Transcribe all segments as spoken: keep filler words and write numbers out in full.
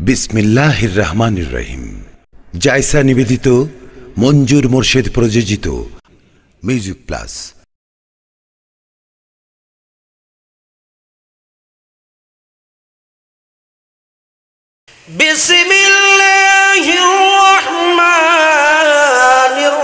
বিসমিল্লাহির রহমানির রহিম। জায়সা নিবেদিত, মঞ্জুর মোর্শেদ প্রযোজিত মিউজিক প্লাস। বিসমিল্লাহির রহমানির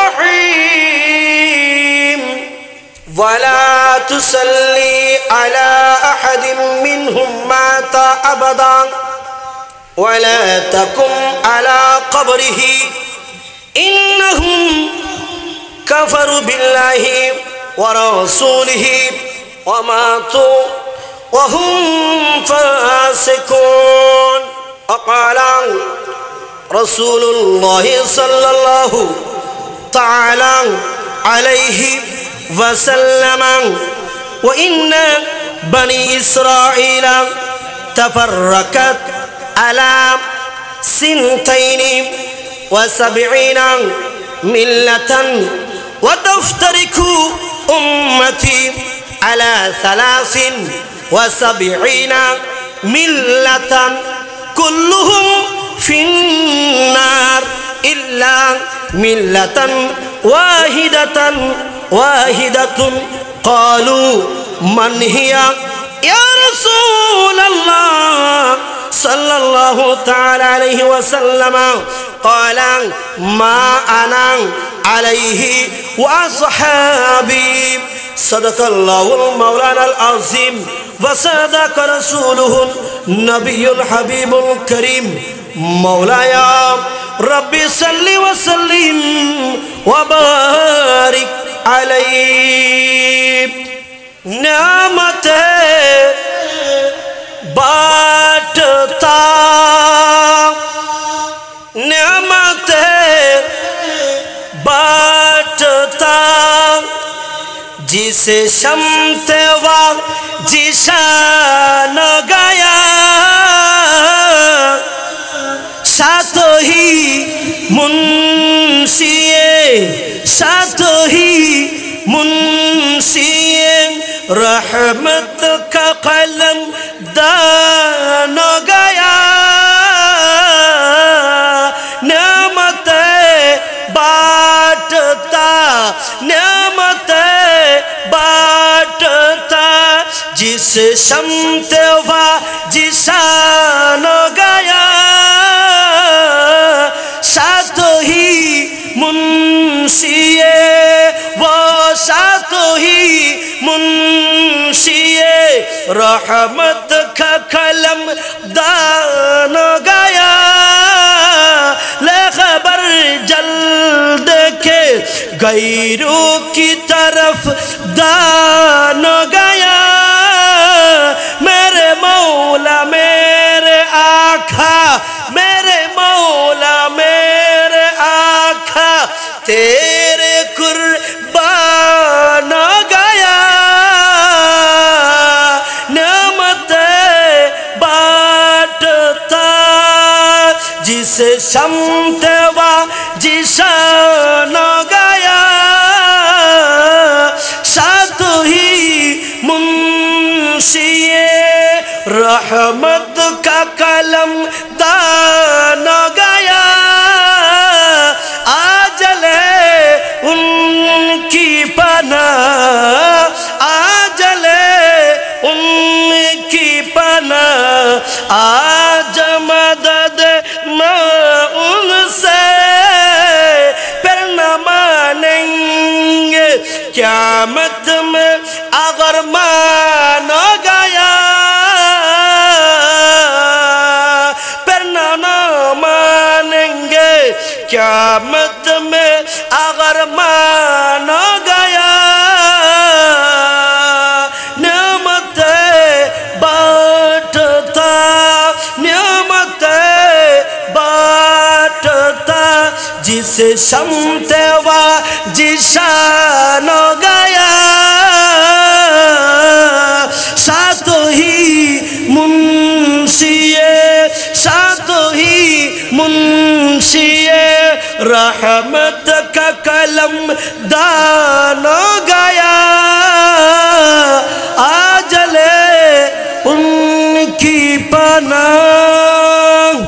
রহিম। ওয়ালা তুসাল্লি আলা আহাদিন মিনহুম মাতা আবাদা ولا تقم على قبره إنهم كفروا بالله ورسوله وماتوا وهم فاسقون. وقال رسول الله صلى الله تعالى عليه وسلم وإن بني إسرائيل تفرقت على سنتين وسبعين ملة وتفترق أمتي على ثلاث وسبعين ملة كلهم في النار إلا ملة واحدة واحدة. قالوا من هي يا رسول الله صلى الله تعالى عليه وسلم؟ قال ما أنا عليه وأصحابي. صدق الله المولانا العظيم وصدق رسوله النبي الحبيب الكريم. مولاي ربي صل وسلم وبارك عليه. نعمته बांटता नेमते बांटता जिसे शम्ते वा जिशान गया सातो ही मुंशिए सातो ही मुंशिए रहमत का कलम दान गया नेमत बांटता नेमत बांटता जिस शम्त वा जिसान गया सातो ही मुंशिए वो सातो ही मुंशिए रहमत का कलम दान गया ले खबर जल्द के गैरों की तरफ दान गया मेरे मौला मेरे आका मेरे मौला मेरे आका तेरे कुर्बान गया जिसे शम्त वा जिशान गया सातो ही मुंशिए रहमत का कलम दान गया आजले उनकी पनाह आजले उनकी पनाह आज मदद ना उनसे फिर न मानेंगे क़यामत में अगर मान गया फिर न मानेंगे क़यामत में अगर मान गया नेमत बांटता नेमत बांटता जिसे शम्त वा जिशान गया सातो ही मुंशिए सातो ही मुंशिए रहमत का कलम दान गया आजले उनकी पनाह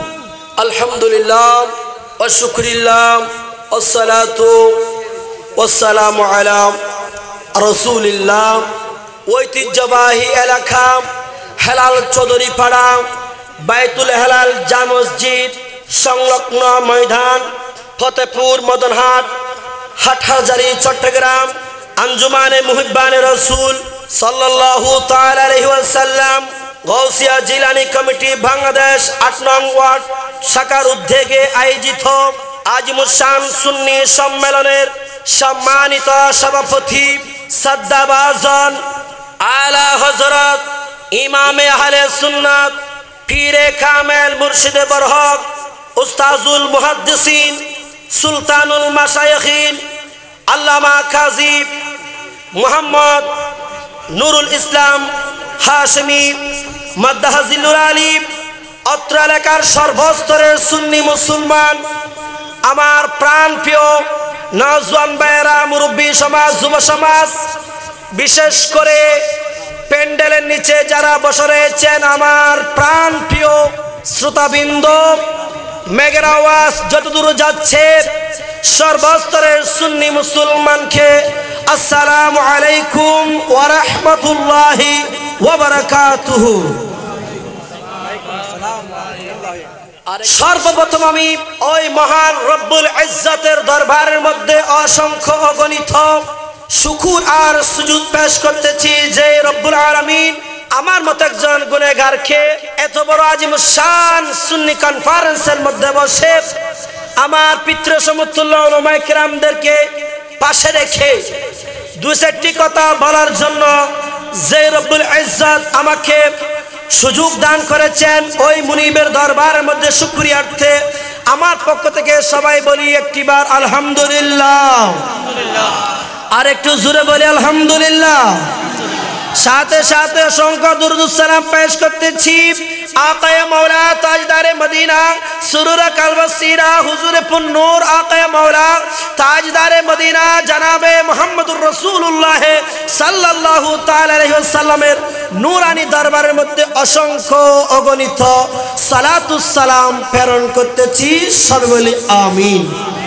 আলহামদুলিল্লাহ ওয়া শুকরিল্লাহ ওয়াসসালাতু ওয়াসসালামু আলা রাসূলিল্লাহ। ঐতিহ্যবাহী এলাকা হেলাল চৌধুরী পাড়া বাইতুল হেলাল জামে মসজিদ সংলগ্ন ময়দান ফতেপুর মদনহাট হাটহাজারী চট্টগ্রাম আঞ্জুমানে মুহিব্বানে রাসূল সাল্লাল্লাহু তাআলা আলাইহি ওয়াসাল্লাম গৌসিয়া জিলানী কমিটি বাংলাদেশ আট নং ওয়ার্ড শাখার উদ্যোগে আয়োজিত আজিমুশান সুন্নি সম্মেলনের সম্মানিত সভাপতি সাদ্দাবাজন আলা হযরত ইমামে আহলে সুন্নাত পীরে কামেল মুর্শিদে বরহক উস্তাজুল মুহাদ্দিসিন সুলতানুল মাশায়েখিন আল্লামা কাজী মুহাম্মদ নুরুল ইসলাম হাশমি মাদ্দাহাজিলুল আলিম অত্র এলাকার সর্বস্তরের সুন্নি মুসলমান আমার প্রাণ প্রিয় নওজওয়ান ভাইয়েরা, মুরব্বী সমাজ, যুব সমাজ, বিশেষ করে প্যান্ডেলের নিচে যারা বসে রয়েছেন আমার প্রাণ প্রিয় শ্রোতাবৃন্দ, মেঘের আওয়াজ যতদূর যাচ্ছে সর্বস্তরের সুন্নি মুসলমানকে আসসালামু আলাইকুম ওয়া রাহমাতুল্লাহি ওয়া বারাকাতুহু। সর্বপ্রথম আমি ওই মহান রব্বুল ইজ্জতের দরবারের মধ্যে অসংখ্য অগণিত শুকর আর সুজুদ পেশ করতেছি যে রব্বুল আলামিন আমার মতো একজন গুনাহগারকে এত বড় আজিমুশান সুন্নি কনফারেন্সের মধ্যে বসে আমার পিতৃ সমতুল্য উলামায়ে কেরামদেরকে পাশে রেখে দু চারটি কথা বলার জন্য যে রব্বুল ইজ্জত আমাকে সুযোগ দান করেছেন, ওই মুনিবের দরবারের মধ্যে শুকরিয়ার্থে আমার পক্ষ থেকে সবাই বলি একটিবার আলহামদুলিল্লাহ। আর একটু জোরে বলি আলহামদুলিল্লাহ। সাথে সাথে অসংখ্য দুরূদ সালাম পেশ করতেছি আকায়ে মাওলা তাজদারে মদিনা সুরুরে কালবসিরা হুজুরে পুন্নূর আকায়ে মাওলা তাজদারে মদিনা জনাবে মুহাম্মদুর রাসূলুল্লাহ সাল্লাল্লাহু তাআলা আলাইহি ওয়াসাল্লামের নূরানী দরবারের মধ্যে অসংখ্য অগণিত সালাতুস সালাম প্রেরণ করতেছি, সবাই বলি আমিন।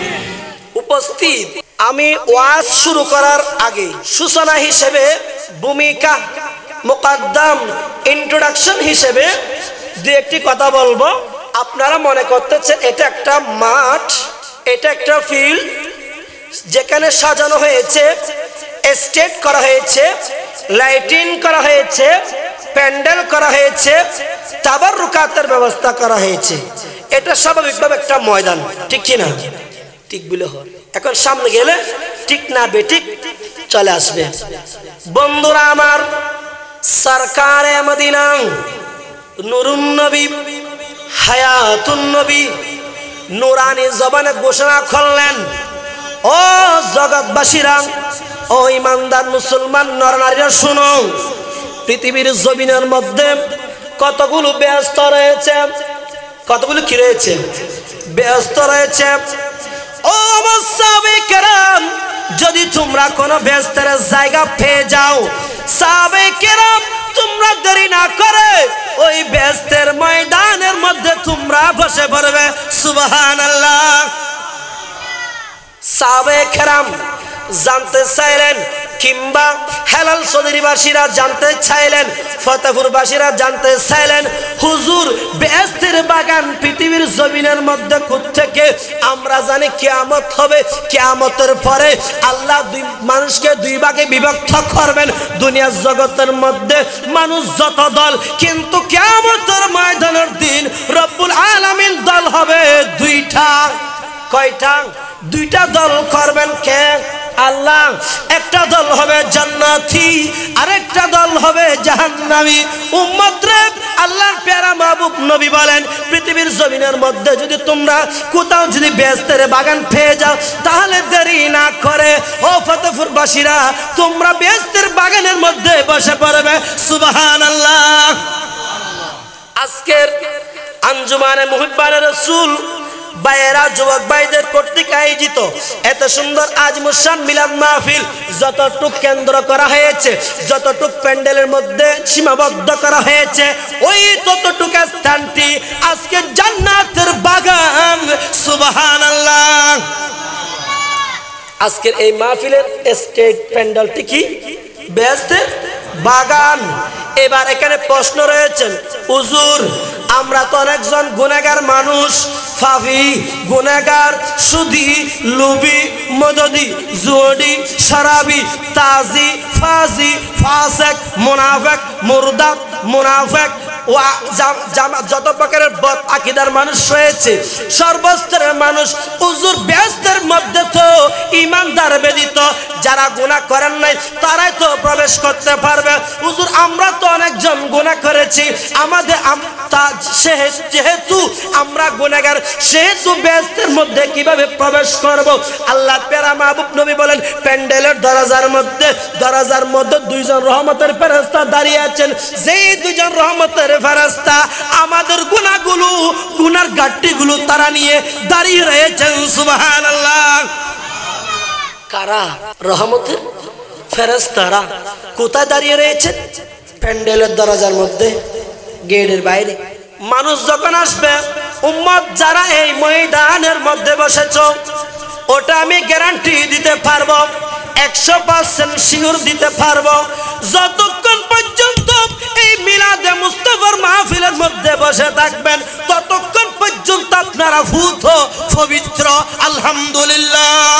উপস্থিত, আমি ওয়াজ শুরু করার আগে সূচনা হিসেবে ভূমিকা মুকদ্দম ইন্ট্রোডাকশন হিসেবে দু একটি কথা বলবো। আপনারা মনে করতেছেন এটা একটা মাঠ, এটা একটা ফিল্ড যেখানে সাজানো হয়েছে, স্টেজ করা হয়েছে, লাইটিং করা হয়েছে, প্যান্ডেল করা হয়েছে, তাবাররুকাতের ব্যবস্থা করা হয়েছে। এটা স্বাভাবিকভাবে একটা ময়দান, ঠিক কি না? ঠিক বলে হয়। এখন সামনে গেলে ঠিক না বেঠিক চলে আসবে। বন্ধুরা আমার, সরকারে মদিনা নুরুন নবী হায়াতুন নবী নুরানি জবানে ঘোষণা করলেন, ও জগৎবাসীরা, ও ইমানদার মুসলমান নরনারীরা শুনো, পৃথিবীর জমিনের মধ্যে কতগুলো ব্যস্ত রয়েছে, কতগুলো কি রয়েছে? ব্যস্ত রয়েছে। ও আমার সাহাবায়ে কেরাম, যদি তোমরা কোন ব্যস্তের জায়গা পেয়ে যাও, সাহাবায়ে কেরাম তোমরা দেরি না করে ওই ব্যস্তের ময়দানের মধ্যে তোমরা বসে পড়বে। সুবহানাল্লাহ। সাহাবায়ে কেরাম জানতে চাইলেন, কিংবা হেলাল চৌধুরীবাসীরা জানতে চাইলেন, ফতেপুরবাসীরা জানতে চাইলেন, হুজুর বেহেশতের বাগান পৃথিবীর জমিনের মধ্যে কোত্থেকে? আমরা জানি কিয়ামত হবে, কিয়ামতের পরে আল্লাহ দুই মানুষকে দুই ভাগে বিভক্ত করবেন, দুনিয়ার জগতের মধ্যে মানুষ যত দল, কিন্তু কিয়ামতের ময়দানের দিন রব্বুল আলামিন দল হবে দুইটা। কয়টা? দুইটা দল করবেন কে? আল্লাহ। একটা দল হবে জান্নাতি, আরেকটা দল হবে জাহান্নামী। উম্মতরে আল্লাহর প্যারা মাহবুব নবী বলেন, পৃথিবীর জমিনের মধ্যে যদি তোমরা কোথাও যদি বেহেশতের বাগান পেয়ে যাও, তাহলে দেরি না করে ও ফতেপুরবাসীরা তোমরা বেহেশতের বাগানের মধ্যে বসে পড়বে। সুবহানাল্লাহ। আজকের আঞ্জুমানে মুহিব্বানে রাসূল ভাইয়েরা, যুবক ভাইদের কর্তৃক আয়োজিত এত সুন্দর আজিমুশান মিলাদ মাহফিল যতটুক কেন্দ্র করা হয়েছে, যতটুক প্যান্ডেলের মধ্যে সীমাবদ্ধ করা হয়েছে, ওই ততটুক স্থানটি আজকে জান্নাতের বাগান আজকের এই মাহফিলের স্টেজ প্যান্ডেলটি কি? বেহেশতের বাগান। এবার এখানে প্রশ্ন রয়েছেন, হুজুর আমরা তো অনেকজন গুনাহগার মানুষ, ফাফি গুনাহগার, সুদি, লুবি, মদদি, জুয়ডি, শরাবি, তাজি, ফাজি, ফাসেক, মুনাফিক, মুরদাদ, মুনাফিক, ওয়া যত প্রকারের বদ আকীদার মানুষ রয়েছে, সর্বস্তরের মানুষ। হুজুর বেহেশতের মধ্যে তো ঈমানদার ব্যতীত যারা গুনাহ করেন নাই তারাই তো প্রবেশ করতে পারবে। হুজুর আমরা তো অনেকজন গুনাহ করেছি, আমাদের যেহেতু আমরা গুনাহগার সেহেতু বেহেশতের মধ্যে কিভাবে প্রবেশ করব? আল্লাহ প্যারা মাহবুব নবী বলেন, প্যান্ডেলের দরজার মধ্যে দরজার মধ্যে দুইজন রহমতের ফেরেশতা দাঁড়িয়ে আছেন। যেই দুইজন রহমতের ফেরেশতা আমাদের গুনাহগুলো, গুনার ঘাটতিগুলো তারা নিয়ে দাঁড়িয়ে রয়েছেন। সুবহানাল্লাহ। কারা? রহমতের ফেরেশতারা। কোথায় দাঁড়িয়ে রয়েছেন? প্যান্ডেলের দরজার মধ্যে, গেটের বাইরে। মানুষ যখন আসবে, উম্মত যারা এই ময়দানের মধ্যে বসেছো, ওটা আমি গ্যারান্টি দিতে পারবো, একশো পার্সেন্ট শিওর দিতে পারবো, যতক্ষণ পর্যন্ত এই মিলাদে মুস্তাফার মাহফিলের মধ্যে বসে থাকবেন ততক্ষণ পর্যন্ত আপনারা ভূত পবিত্র। আলহামদুলিল্লাহ।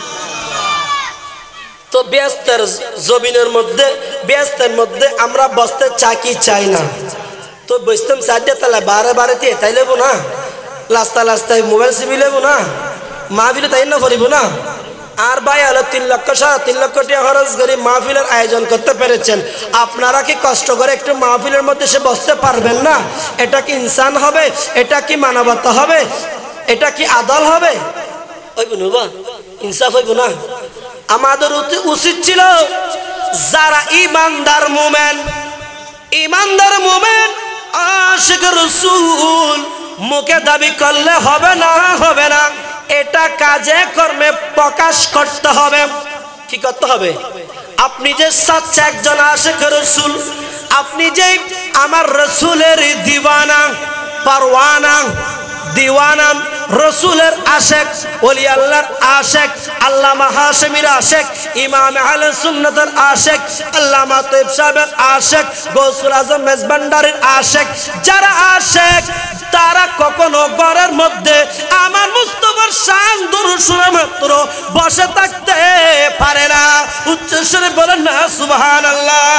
তো বেহেশতের জমিনের মধ্যে, বেহেশতের মধ্যে আমরা বসতে চাই কি চাই না? তো বসতাম চারটে তাহলে বারে বারেতে তাই লেবো না, লাস্তা লাস্তায় মোবাইল সিবি লেবো না, মাহফিলে তাই না করিব না। আর ভাই হলো তিন লক্ষ সাড়ে তিন লক্ষ টাকা খরচ করে মাহফিলের আয়োজন করতে পেরেছেন, আপনারা কি কষ্ট করে একটু মাহফিলের মধ্যে সে বসতে পারবেন না? এটা কি ইনসান হবে? এটা কি মানবতা হবে? এটা কি আদল হবে? ওই বুনু বা ইনসাফ হইব না? আমাদের উচিত ছিল যারা ইমানদার মুমিন, ইমানদার মুমিন আশিক রাসূল মুখে দাবি করলে হবে না, হবে না, এটা কাজে কর্মে প্রকাশ করতে হবে। কি করতে হবে? আপনি যে সচ্চা একজন আশিক রাসূল, আপনি যে আমার রাসূলের দিওয়ানা, পারওয়ানা, দিওয়ানা, রসুলের আশেক, ওলি আল্লাহর আশেক, আল্লামা হাশেমির আশেক, ইমাম আহলে সুন্নাতের আশেক, আল্লামা তৈয়ব সাহেবের আশেক, গৌসুল আজম মেজবান্ডারের আশেক, যারা আশেক তারা কখনো ঘরের মধ্যে আমার মুস্তাফার শান দুরূদ শোনা মাত্র বসে থাকতে পারে না। উচ্চস্বরে বলেন না সুবহানাল্লাহ।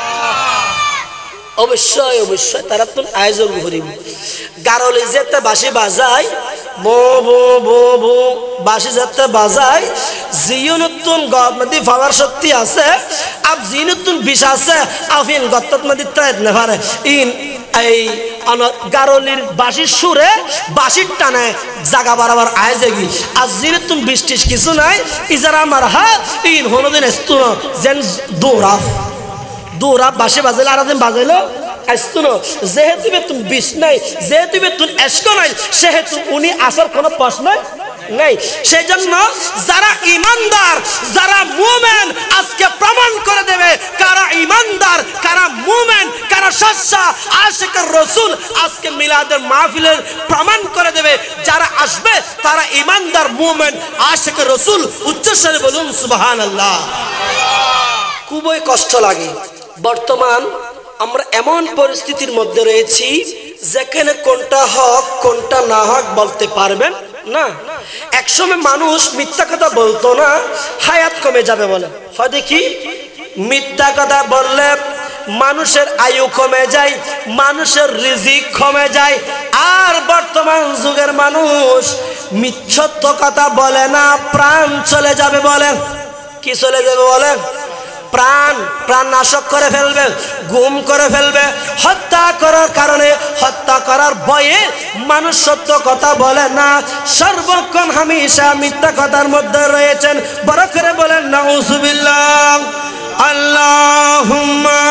অবশ্যই অবশ্যই তারা তো আয়োজন করিব। গারলে যেতে বাঁশি বাজায়, বো বো বো বো বাঁশি যেতে বাজায়, জিয়নতুন গদমদি পাওয়ার শক্তি আছে, আপ জিয়নতুন বিষ আছে, আফিন গত্তত নদী তাইত না পারে। ইন এই গারলির বাঁশির সুরে বাঁশির টানে জাগা বারাবার আয়োজেগি, আর জিয়নতুন বৃষ্টিস কিছু নাই, ইজারা আমার হা ইন হনদিন এস্তুন যেন দৌড়া দৌড়া বাঁশি বাজাইলে আর দিন বাজাইলো আসতুনো, যেহেতু বেতুন বিষ নাই, যেহেতু বেতুন এস্ক নাই, সেহেতু উনি আসার কোনো প্রশ্ন নাই। সেই জন্য যারা ইমানদার, যারা মুমিন আজকে প্রমাণ করে দেবে কারা ইমানদার, কারা মুমিন, কারা সচ্চা আশিকের রাসূল। আজকে মিলাদের মাহফিলের প্রমাণ করে দেবে, যারা আসবে তারা ইমানদার, মুমিন, আশিকের রাসূল। উচ্চস্বরে বলুন সুবহানাল্লাহ। খুবই কষ্ট লাগে। বর্তমান আমরা এমন পরিস্থিতির মধ্যে রয়েছি যেখানে কোনটা হক কোনটা না হক বলতে পারবেন না। একসময় মানুষ মিথ্যা কথা বলতো না, হায়াত কমে যাবে বলে। হয় দেখি মিথ্যা কথা বললে মানুষের আয়ু কমে যায়, মানুষের রিজিক কমে যায়। আর বর্তমান যুগের মানুষ মিথ্যত্ব কথা বলে না, প্রাণ চলে যাবে বলে। কি চলে যাবে বলে? প্রাণ প্রাণ নাশক করে ফেলবে, গুম করে ফেলবে। হত্যা করার কারণে, হত্যা করার ভয়ে মানুষ সত্য কথা বলে না, সর্বক্ষণ হামেশা মিথ্যা কথার মধ্যে রয়েছেন। বড় করে বলেন নাউজুবিল্লাহ। আল্লাহুম্মা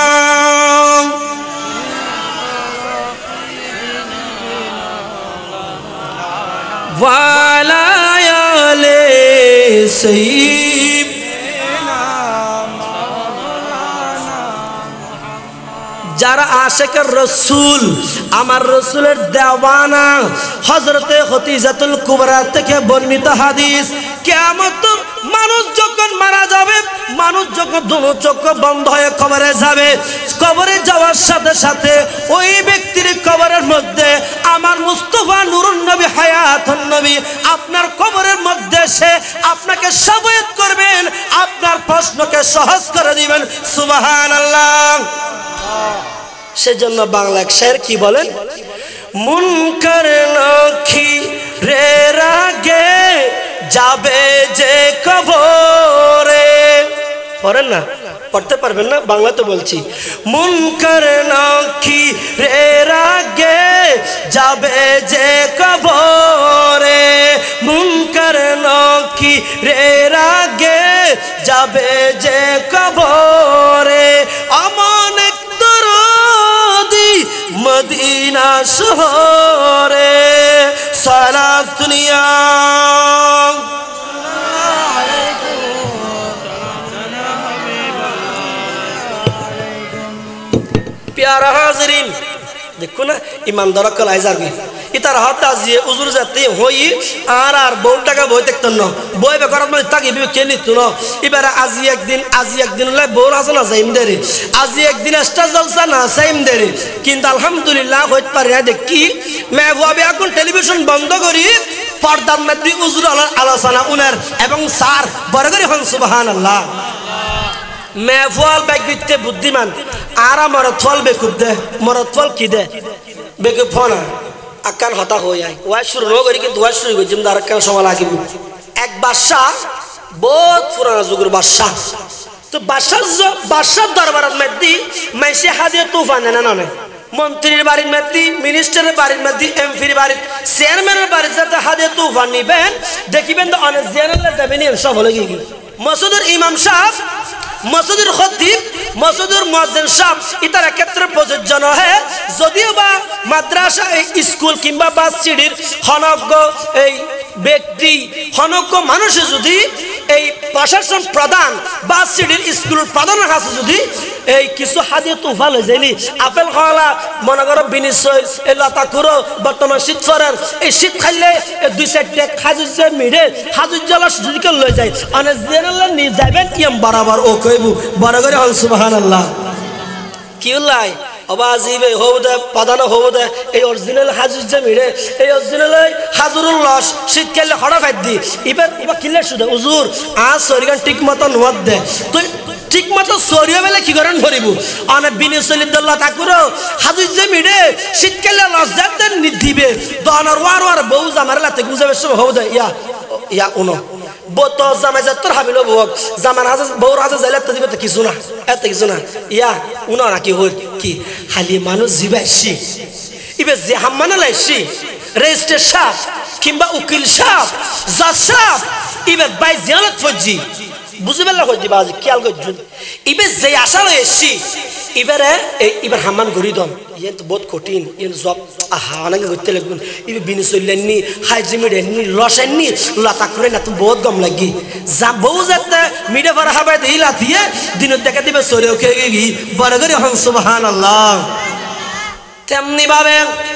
ওয়া আলা আলি সাইয়্যিদ। যারা আশিকের রাসূল, আমার রাসূলের দেওয়ানা, হযরতে খদিজাতুল কুবরা থেকে বর্ণিত হাদিস, কিয়ামত মানুষ যখন মারা যাবে, মানুষ যখন দুনো চোখ বন্ধ হয়ে কবরে যাবে, কবরে যাওয়ার সাথে সাথে ওই ব্যক্তির কবরের মধ্যে আমার মুস্তাফা নুরুন নবী হায়াতুন নবী আপনার কবরের মধ্যে সে আপনাকে সাবায়াত করবেন, আপনার প্রশ্নকে সহজ করে দিবেন। সুবহানাল্লাহ। সেজন্য বাংলা এক শায়ের কি বলেন, মুনকার নখি রে রাগে যাবে যে কবরে। পড়েন না, পড়তে পারবেন না, বাংলা তো বলছি। মুনকার নখি রে রাগে যাবে যে কবরে, মুনকার নখি রে রাগে যাবে যে কবরে, আমন এক দরদি মদিনা শহরে সারা দুনিয়া। प्यारा हाजरीन देखो ना ईमानदार कल आइजार गई इतार हाथ आजिए उजुर जाते होई आर आर बोल टाका बोई देखते न बोई बेकरात में ताकि भी केनी तू न इबारा आजी एक दिन आजी एक दिन ले बोल आसा ना साइम देरे आजी एक दिन एक्स्ट्रा जलसा ना साइम देरे किंतु अल्हम्दुलिल्लाह होत पर या देखी मैं वो अभी এখন টেলিভিশন বন্ধ করি পর্দার মধ্যে উজুর আলোচনা উনার এবং স্যার বড় করে হন সুবহানাল্লাহ। মেফল ব্যক্তিতে বুদ্ধিমান আর মরদ ফল বেকুব দে মরদ ফল কি দে বেকুব ফনা আকান হতা হয়ে যায় ওয়াজ শুরু ন করি কিন্তু ওয়াজ শুরু করি জিমদার আকান সময় লাগিব। এক বাদশাহ বহুত পুরানা যুগের বাদশাহ, তো বাদশাহ বাদশার দরবারের মধ্যে মাইসে হাদিয়া তুফান না না মন্ত্রীর বাড়ির মধ্যে মিনিস্টারের বাড়ির মধ্যে এমপির বাড়ির চেয়ারম্যানের বাড়ির যাতে হাদিয়া তুফান নিবেন দেখিবেন তো অনেক জেনারেল যাবেন সব হলে গিয়ে মসজিদের ইমাম সাহেব মসজিদের খতিব মসজিদের মুয়াজ্জিন সাহেব ইতার ক্ষেত্রে প্রযোজ্য নহে যদিও বা মাদ্রাসা স্কুল কিংবা বাস সিডির হনজ্ঞ এই ব্যক্তি হনজ্ঞ মানুষে যদি এই প্রশাসন প্রধান বাস সিডির স্কুল প্রধানের কাছে যদি এই কিছু হাদিয়া তুফা লই যাইলি আপেল খাওয়ালা মনে করো বিনিশয় এই লতা কুরো বর্তমান শীত ফরের এই শীত খাইলে দুই চারটে খাজুজে মিড়ে খাজুজ্জালা যদি কেউ লই যায় অনেক জেনারেল নিয়ে যাবেন ইয়াম বরাবর ও কইবু বড় করে হল সুবহানাল্লাহ। কি লাই অবাজিবে হবদে পাদানো হবদে এই অরিজিনাল হাজুজ্জা মিড়ে এই অরিজিনাল হাজুরুল লস শীতকালে হড়া ফাইদ দি এবার এবার কিলে শুধু উজুর আজ সরিগান ঠিক মতো নোয়াদ দে তুই ঠিক মতো সরিয়ে বেলে কি করেন ধরিব অনেক বিনিসলিদুল্লাহ ঠাকুরও হাজুজ্জা মিড়ে শীতকালে লস যাতে দিবে দনার ওয়ার ওয়ার বউ জামার লাতে গুজাবে সব হবদে ইয়া ইয়া উনো বত জামাই যাত্তর হাবিলো বক জামান হাজ বউ রাজা যাইলে তো দিবে তো কিছু না এত কিছু না ইয়া উনো নাকি হই কি খালি মানুষ জিবাইছি ইবে যে হাম্মানা লাইছি রেজিস্ট্রার সাহেব কিংবা উকিল সাহেব জজ সাহেব ইবে বাই জিয়ালত ফজি বুঝিবে লাগো দিবা আজ খেয়াল করছুন ইবে যে আশা লইছি ইবারে ইবার হাম্মান গরি দন ইয়ে তো বহুত কঠিন ইয়ে জব আহা অনেক করতে লাগবেন ইবে বিনিসলেননি হাইজিমিডেননি লসেননি লতা করে না তো বহুত গম লাগি যা বউ যেতে মিডে ভরা হবে দিলা দিয়ে দিন দেখা দিবে সরে ওকে গি বড় করে হন সুবহানাল্লাহ। তেমনি ভাবে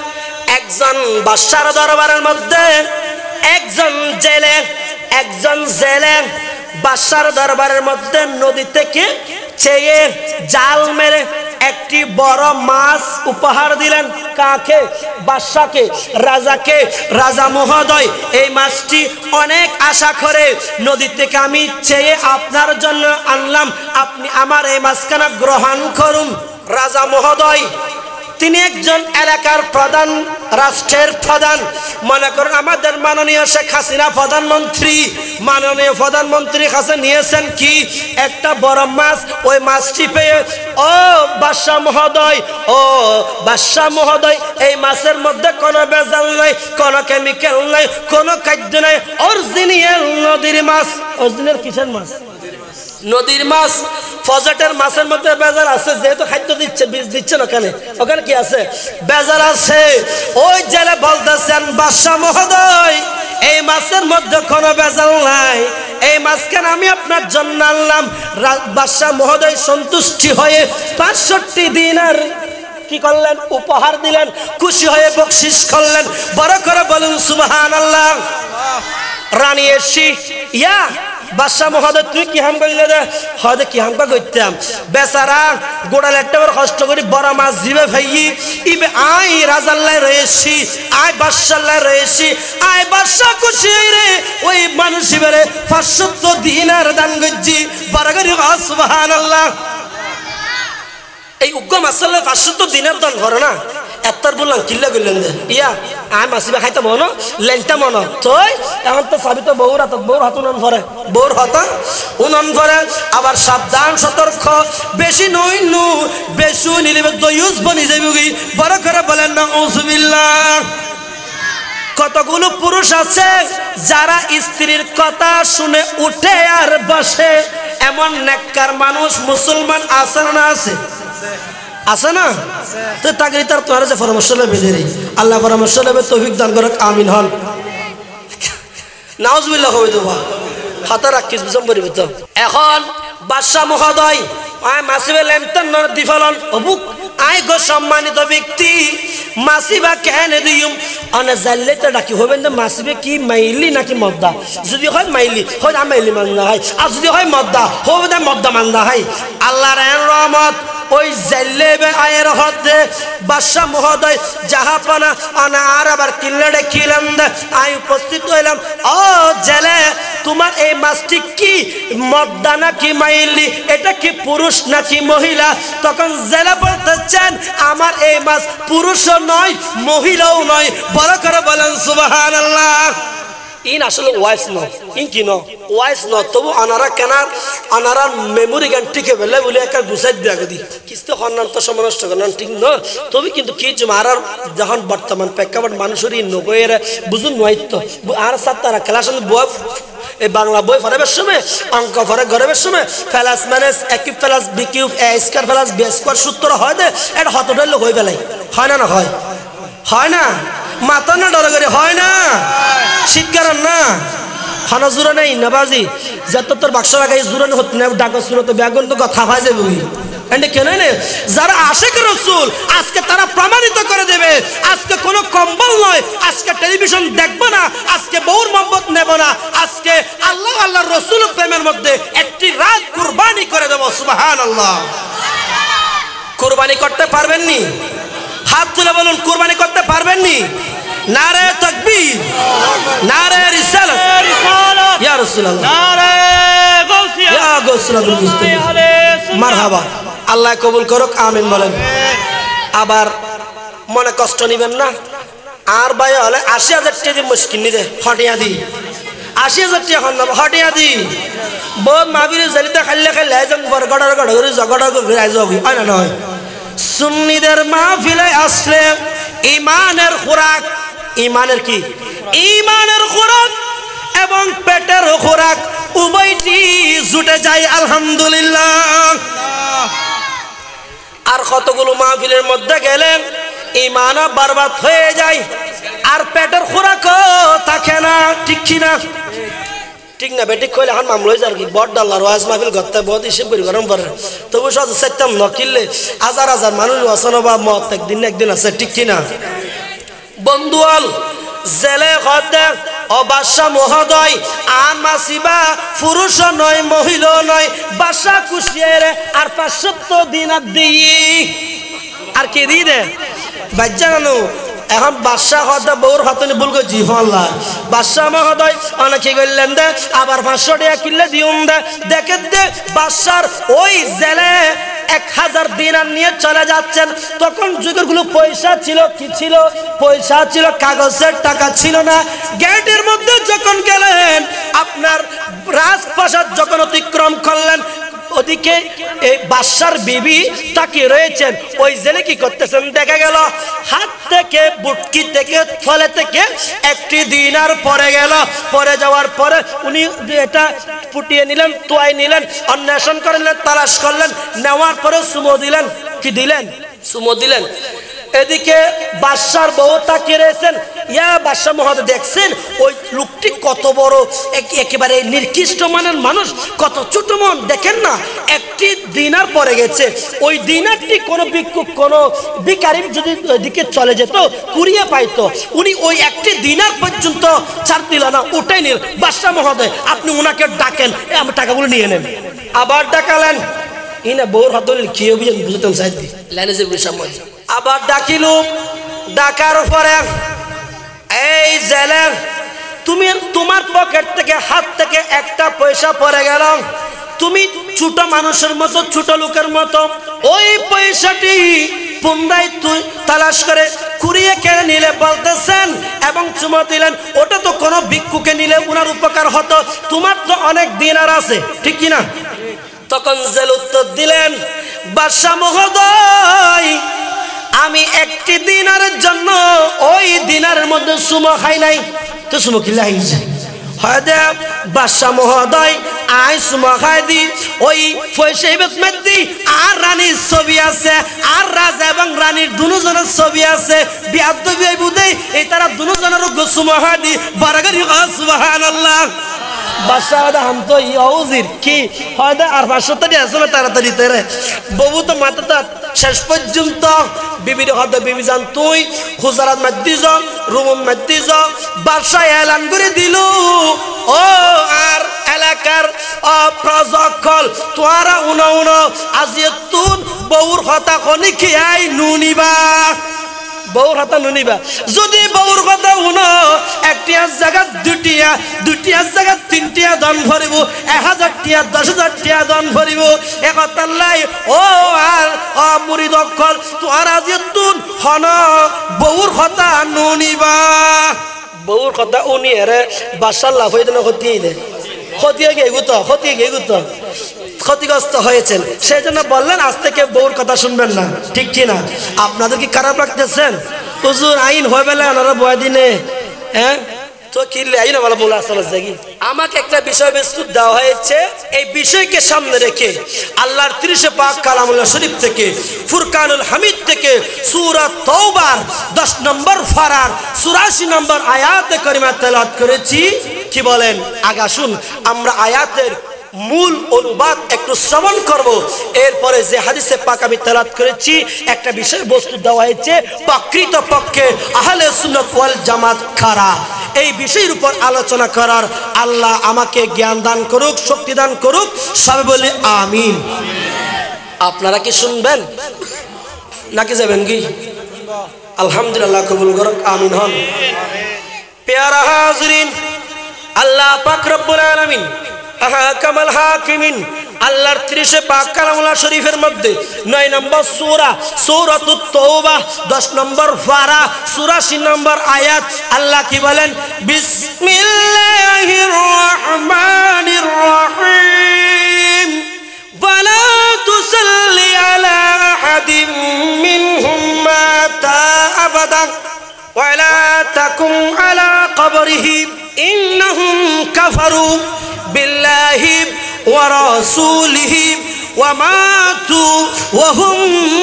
একজন বাদশার দরবারের মধ্যে একজন জেলে একজন জেলে বাদশার দরবারের মধ্যে নদী থেকে চেয়ে জাল মেরে একটি বড় মাছ উপহার দিলেন কাকে বাদশাকে রাজাকে রাজা মহোদয় এই মাছটি অনেক আশা করে নদী থেকে আমি চেয়ে আপনার জন্য আনলাম আপনি আমার এই মাছখানা গ্রহণ করুন। রাজা মহোদয় তিনি একজন এলাকার প্রধান রাষ্ট্রের প্রধান মনে করুন আমাদের মাননীয় শেখ হাসিনা প্রধানমন্ত্রী মাননীয় প্রধানমন্ত্রীর কাছে নিয়েছেন কি একটা বড় মাছ ওই মাছটি পেয়ে ও বাদশাহ মহোদয় ও বাদশাহ মহোদয় এই মাছের মধ্যে কোনো ভেজাল নাই কোনো কেমিক্যাল নাই কোনো খাদ্য নাই অরিজিনাল নদীর মাছ। অরিজিনাল কিসের মাছ? নদীর মাছ। ফজেটের মাছের মধ্যে বেজার আছে যেহেতু খাদ্য দিচ্ছে বীজ দিচ্ছে না ওখানে ওখানে কি আছে বেজার আছে। ওই জেলে বলতেছেন বাদশাহ মহোদয় এই মাছের মধ্যে কোনো বেজাল নাই এই মাছখানে আমি আপনার জন্য আনলাম। বাদশাহ মহোদয় সন্তুষ্টি হয়ে পাঁচষট্টি দিনার কি করলেন উপহার দিলেন খুশি হয়ে বকশিস করলেন বড় করে বলুন সুবহানাল্লাহ। রানী এসি ইয়া বাদশাহ মহোদয় তুই কি হাম করলে রে? হয়তো কি হামকা করতাম বেচারা গোড়াল একটা বড় কষ্ট করি বড় মাছ জিবে ভাইই ইবে আই রাজাল্লাহ রয়েছি আয় বাদশাল্লাহ রয়েছি আয় বাদশাহ খুশি রে ওই মানুষ বেরে পাঁচশত দিনার দান গজ্জি বড়গরি সুবহানাল্লাহ। এই উগ্র মাসাল্লাহ পাঁচশত দিনের দান করে না এত্তর বললাম কিল্লা করলেন ইয়া আয় মাসিবা খাইতে মনো লেনটা মনো তুই এখন তো সাবি তো বউর হাত বউর হাত উনান ভরে বউর হাত উনান ভরে আবার সাবধান সতর্ক বেশি নই নু বেশি নিলে দয়ুস বনি যাবি বড় করে বলেন না উযুবিল্লাহ। কতগুলো পুরুষ আছে যারা স্ত্রীর কথা শুনে উঠে আর বসে এমন নেককার মানুষ মুসলমান আছে না আছে আছে না? তো তাগরি তার তোমার যে পরামর্শ নেবে দেরি আল্লাহ পরামর্শ নেবে তৌফিক দান করুক আমিন হন নাউজুবিল্লাহ হবে তো হাতে রাখিস বুঝম পরিবে তো। এখন বাদশাহ মহোদয় আয় মাসিবে লেনতেন দিফলন অবুক আয় গো সম্মানিত ব্যক্তি মাসিবা কেন দিউম অনে জানলে তো ডাকি হবেন না মাসিবে কি মাইলি নাকি মদ্দা যদি হয় মাইলি হয় না মাইলি মান্দা হয় আর যদি হয় মদ্দা হবে না মদ্দা মান্দা হয় আল্লাহর রহমত ওই জাল্লেবে আয়ের হতে বাদশাহ মহোদয় জাহাপানা আনা আর আবার কিল্লাডে খিলাম আই উপস্থিত হইলাম ও জেলে তোমার এই মাছটি কি মদ্দা নাকি মাইলি এটা কি পুরুষ নাকি মহিলা? তখন জেলে বলতেছেন আমার এই মাছ পুরুষও নয় মহিলাও নয় বড় করে বলেন সুবহানাল্লাহ। ইন আসলে ওয়াইস ন ইন কি ন ওয়াইস ন তবু আনারা কেনার আনারা মেমোরি গান টিকে বেলে বলে একটা গুছাই দিয়া গদি কিস্তে হন্নান তো সমনষ্ট করেন ঠিক ন তবে কিন্তু কি মারার যখন বর্তমান প্রেক্ষাপট মানুষের নগয়ের বুঝুন নয়তো আর সাত তারা ক্লাস বই এই বাংলা বই পড়াবার সময় অঙ্ক পড়ে গড়াবার সময় plus minus a cube plus B cube A square plus B square সূত্র হয় দে এটা হতটাই লোক হয়ে বেলাই হয় না না হয় হয় না মাথা না ডর করে হয় না শীতকারণ না খানা জোরা নেই নাবাজি যত তোর বাক্স লাগাই জোরানো হতো না ডাকা সুরত ব্যাগুন তো কথা ভাই যাবে এন্ড কেন নে যারা আশিক রাসূল আজকে তারা প্রমাণিত করে দেবে আজকে কোনো কম্বল নয় আজকে টেলিভিশন দেখব না আজকে বউর মোহাম্মত নেব না আজকে আল্লাহ আল্লাহর রাসূল প্রেমের মধ্যে একটি রাত কুরবানি করে দেব সুবহানাল্লাহ। কুরবানি করতে পারবেন নি? হাত তুলে বলুন কুরবানি করতে পারবেন নি? নারে তাকবীর নারে রিসালাত ইয়া রাসূলুল্লাহ নারে গাউসিয়া ইয়া গাউসুল মুস্তাফা মারহাবা আল্লাহ কবুল করুক আমিন বলেন। আবার মনে কষ্ট নিবেন না আর ভাই হলে আশি হাজার টাকা দিয়ে মুশকিল নিদে হটিয়া দি আশি হাজার টাকা হন হটিয়া দি বহুত মাবিরে জালিতে খাইলে খাইলে যেন গড়গড় গড়গড় জগড় করে আইজবি হয় না নয় সুন্নিদের মাহফিলে আসলে ঈমানের খোরাক ঈমানের কি ঈমানের খোরাক এবং পেটের খোরাক উভয়টি জুটে যায় আলহামদুলিল্লাহ। আর কতগুলো মাহফিলের মধ্যে গেলেন ঈমানও বরবাদ হয়ে যায় আর পেটের খোরাকও থাকে না ঠিক কি না ঠিক না বেটি কইলে এখন মামলা হয়ে যার কি বড় ডাল্লার ওয়াজ মাহফিল করতে বহুত হিসেব করি গরম করে তবু সব চাইতাম নকিললে হাজার হাজার মানুষ অসন বা মত একদিন একদিন আছে ঠিক কিনা বন্ধুয়াল জেলে হতে অবাসা মহোদয় আর মাসিবা পুরুষ নয় মহিলা নয় বাসা খুশিয়ে আর পাঁচশত দিন আর দিই আর কি দিই দে বাচ্চা জানো এখন বাদশাহ হতে বউর হতনি ভুল করছি আল্লাহ বাদশাহ মহোদয় অনেকে করলেন দে আবার পাঁচশো টাকা কিনলে দিউন দে দেখে দে বাদশার ওই জেলে এক হাজার দিনার নিয়ে চলে যাচ্ছেন তখন যুগের গুলো পয়সা ছিল কি ছিল পয়সা ছিল কাগজের টাকা ছিল না গেটের মধ্যে যখন গেলেন আপনার রাজপ্রাসাদ যখন অতিক্রম করলেন ওদিকে এই বাদশার বিবি তাকিয়ে রয়েছেন ওই জেলে কি করতেছেন দেখা গেল হাত থেকে বুটকি থেকে থলে থেকে একটি দিনার পরে গেল পরে যাওয়ার পরে উনি এটা ফুটিয়ে নিলেন তোয়াই নিলেন অন্বেষণ করলেন তালাশ করলেন নেওয়ার পরে সুমো দিলেন কি দিলেন সুমো দিলেন এদিকে বাদশার বউ তাকিয়ে রয়েছেন। ইয়া বাদশা মহোদয়, দেখছেন ওই লোকটি কত বড়, একেবারে নির্কৃষ্ট মানের মানুষ, কত ছোট মন, দেখেন না একটি দিনার পরে গেছে। ওই দিনারটি কোনো ভিক্ষুক কোনো ভিখারি যদি ওইদিকে চলে যেত কুড়িয়ে পাইতো, উনি ওই একটি দিনার পর্যন্ত ছাড় দিল না, উঠে নিল। বাদশা মহোদয় আপনি ওনাকে ডাকেন, আমার টাকাগুলো নিয়ে নেন। আবার ডাকালেন, ইনা বউর হাত ধরে কি বুঝতাম সাইদি লাইনে যে সময় আবার ডাকিল। ডাকার পরে এই জেলে তুমি তোমার পকেট থেকে হাত থেকে একটা পয়সা পড়ে গেল, তুমি ছোট মানুষের মতো ছোট লোকের মতো ওই পয়সাটি পুনরায় তুই তালাশ করে কুড়িয়ে কেড়ে নিলে বলতেছেন এবং চুমো দিলেন, ওটা তো কোনো ভিক্ষুকে নিলে উনার উপকার হতো, তোমার তো অনেক দিনার আছে, ঠিক কিনা? তখন জেল উত্তর দিলেন, বাদশা মহোদয় আমি একটি দিনারের জন্য ওই দিনারের মধ্যে সুমো খাই নাই। তো সুমো কি লাইছে হয়তো বাদশা মহোদয় আই সুমো খাই দি ওই পয়সা দি আর রানীর ছবি আছে, আর রাজা এবং রানীর দুজনের ছবি আছে, বিয়াদ্দবি এই বুঝে এই তারা দুজনের সুমো খাই দি বারাগারি সুবহানাল্লাহ। বাদশা হাম তো ইউজির কি হয়তো আর পাঁচশো তারি আসলে তাড়াতাড়ি তেরে ববু তো মাথাটা শেষ পর্যন্ত বিবির হয়তো বিবি জান তুই হুজারাত মাদ্দি যাও রুম মাদ্দি যাও। বাদশা এলান করে দিল, ও আর এলাকার প্রজকল তোরা উনো উনো আজি তুন বউর হতা খনি খেয়াই নুনিবা, বউর হাতা নুনিবা। যদি বউর কথা শুনো একটিয়ার জায়গা দুটিয়া, দুটিয়ার জায়গা তিনটিয়া দান ভরিব, এক হাজার টিয়া দশ হাজার টিয়া দান ভরিব। একতাল্লাই ও আর মুড়ি দখল তোর আজি তুন হন বউর কথা নুনিবা। বউর কথা উনি এরে বাসার লাভ হয়ে যেন ক্ষতিয়ে দেয়, ক্ষতিয়ে গিয়ে গুত ক্ষতিয়ে গিয়ে গুত ক্ষতিগ্রস্ত হয়েছেন, সেই জন্য বললেন আজ থেকে বউর কথা শুনবেন না, ঠিক কিনা? আপনাদের কি খারাপ লাগতেছেন? হুজুর আইন হয়ে গেলে ওনারা বয় দিনে হ্যাঁ তো কিনলে আইন বলা বলে আসলে জাগি। আমাকে একটা বিষয়বস্তু দেওয়া হয়েছে, এই বিষয়কে সামনে রেখে আল্লাহর তিরিশে পাক কালামুল্লাহ শরীফ থেকে ফুরকানুল হামিদ থেকে সূরা তাওবার দশ নম্বর ফারার চুরাশি নম্বর আয়াতে কারিমা তেলাওয়াত করেছি। কি বলেন আগা শুন, আমরা আয়াতের মূল অনুবাদ একটু শ্রবণ করব, এরপরে যে হাদিসে পাক আমি তেলাওয়াত করেছি একটা বিষয় বস্তু দেওয়া হয়েছে প্রকৃত পক্ষে আহলে সুন্নাত ওয়াল জামাত কারা, এই বিষয়ের উপর আলোচনা করার আল্লাহ আমাকে জ্ঞান দান করুক, শক্তি দান করুক, সবাই বলি আমিন। আপনারা কি শুনবেন নাকি যাবেন কি? আলহামদুলিল্লাহ কবুল করুক, আমিন হন। প্যারা হাজরিন, আল্লাহ পাক রব্বুল আলামিন আহকামুল হাকিমিন আল্লাহর তিরিশে পাক কালামুল্লাহ শরীফের মধ্যে নয় নম্বর সূরা সূরাতুত তাওবা দশ নম্বর ফারা চুরাশি নম্বর আয়াত আল্লাহ কি বলেন? বিসমিল্লাহির রহমানির রহিম ওয়ালা তুসাল্লি আলা আহাদিম মিনহুম মাতা আবাদা ওয়ালা তাকুম আলা কবরিহি ইন্নাহুম কাফারু বিল্লাহি ওয়া রাসূলিহি ওয়া মাতু ওয়া হুম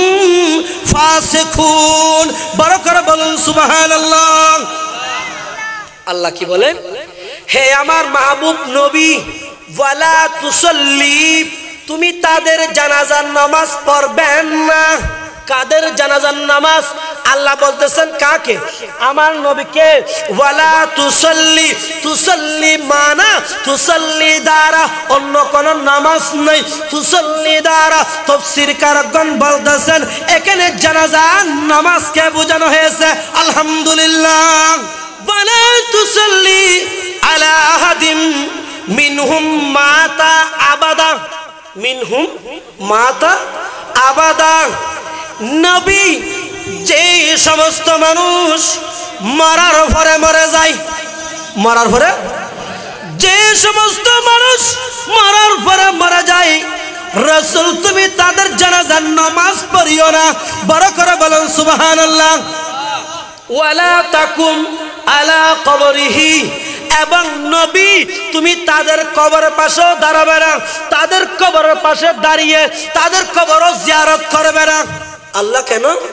ফাসিকুন। বরকত বলুন সুবহানাল্লাহ। আল্লাহ কি বলেন? হে আমার মাহবুব নবী, ওয়ালা তুসাল্লি, তুমি তাদের জানাজার নামাজ পড়বেন না। কাদের জানাজার নামাজ? আল্লাহ বলতেছেন কাকে? আমার নবীকে। ওয়ালা তুসাল্লি, তুসাল্লি মানা তুসাল্লি দ্বারা অন্য কোন নামাজ নেই, তুসাল্লি দ্বারা তাফসীর কারকগণ বলতেছেন এখানে জানাজার নামাজকে বোঝানো হয়েছে। আলহামদুলিল্লাহ। ওয়ালা তুসাল্লি আলা আহাদিম মিনহুম মাতা আবাদা, মিনহুম মাতা আবাদা। নবী, যে সমস্ত মানুষ মরার পরে মরে যায়, মরার পরে যে সমস্ত মানুষ মরার পরে মরে যায়, রাসূল তুমি তাদের জানাজার নামাজ পড়িও না। বড় করে বলেন সুবহানাল্লাহ। ওয়ালা তাকুম আলা কবরিহি, এবং নবী তুমি তাদের কবরের পাশে দাঁড়াবে না, তাদের কবরের পাশে দাঁড়িয়ে তাদের কবরও জিয়ারত করবে না। আল্লাহ কেন?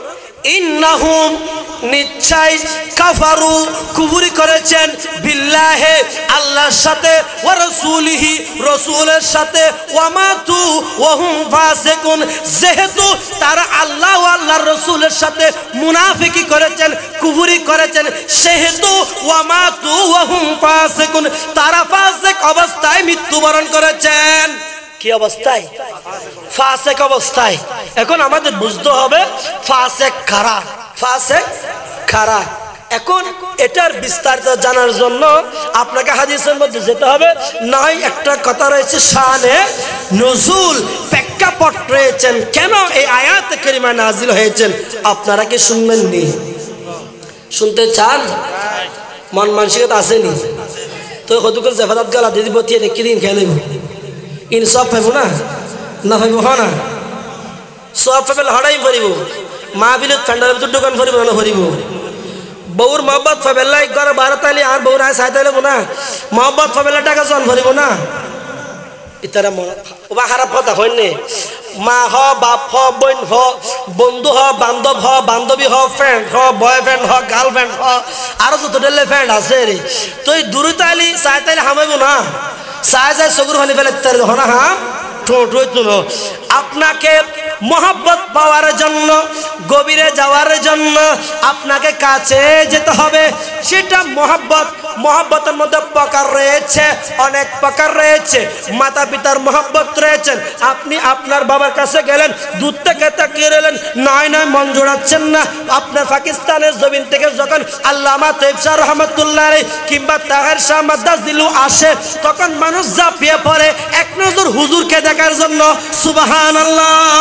ইন্নাহুম নিশ্চয় কাফারু কুফরি করেছেন বিল্লাহে আল্লাহর সাথে ওয়া রাসূলিহি রাসূলের সাথে ওয়া মাতু ওয়া হুম ফাসিকুন যেহেতু তারা আল্লাহ ও আল্লাহর রাসূলের সাথে মুনাফিকি করেছেন কুফরি করেছেন সেহেতু ওয়া মাতু ওয়া হুম ফাসিকুন তারা ফাসিক অবস্থায় মৃত্যুবরণ করেছেন কি অবস্থায় ফাসিক অবস্থায় এখন আমাদের বুঝতে হবে ফাসিক কারা ফাসিক কারা এখন এটার বিস্তারিত জানার জন্য আপনাকে হাদিসের মধ্যে যেতে হবে নয় একটা কথা রয়েছে শানে নুজুল প্রেক্ষাপট রয়েছেন কেন এই আয়াত কারিমা নাজিল হয়েছেন আপনারা কি শুনবেন নি শুনতে চান মন মানসিকতা আসেনি তো কতগুলো জাফাদাত গালা দিদি বতিয়ে দেখি দিন খেলে ইনসাফ পাইব না না পাইব হ না সব পাইলে হড়াই ভরিব মাহফিলত ঠান্ডার ভিতর দোকান ভরিব না ভরিব বউর মহব্বত ফাবেলা ঘরে বারো তাইলে আর বউর আয় সাই তাইলে না মহব্বত ফাবেলা টাকা জন ভরিব না ইতারা ওবা খারাপ কথা হয়নি মা হ বাপ হ বোন হ বন্ধু হ বান্ধব হ বান্ধবী হ ফ্রেন্ড হ বয়ফ্রেন্ড হ গার্লফ্রেন্ড হ আরো যত ডেলে ফ্রেন্ড আছে রে তো এই দূরে তাইলি সাই তাইলে হামাইব না সাই যায় সগুর হানি ফেলে তার হনা হা ঠোঁট হইতো না আপনাকে মোহব্বত পাওয়ার জন্য গভীরে যাওয়ার জন্য আপনাকে কাছে যেতে হবে সেটা মোহব্বত মোহব্বতের মধ্যে প্রকার রয়েছে অনেক প্রকার রয়েছে মাতা পিতার মোহব্বত রয়েছেন আপনি আপনার বাবার কাছে গেলেন দূর থেকে তাকিয়ে রইলেন নয় নয় মন জোড়াচ্ছেন না আপনার পাকিস্তানের জমিন থেকে যখন আল্লামা তৈয়ব শাহ রহমতুল্লাহ আলাইহি কিংবা তাহের শাহ মাদ্দাজ দিলু আসে তখন মানুষ ঝাঁপিয়ে পড়ে এক নজর হুজুরকে দেখার জন্য সুবহানাল্লাহ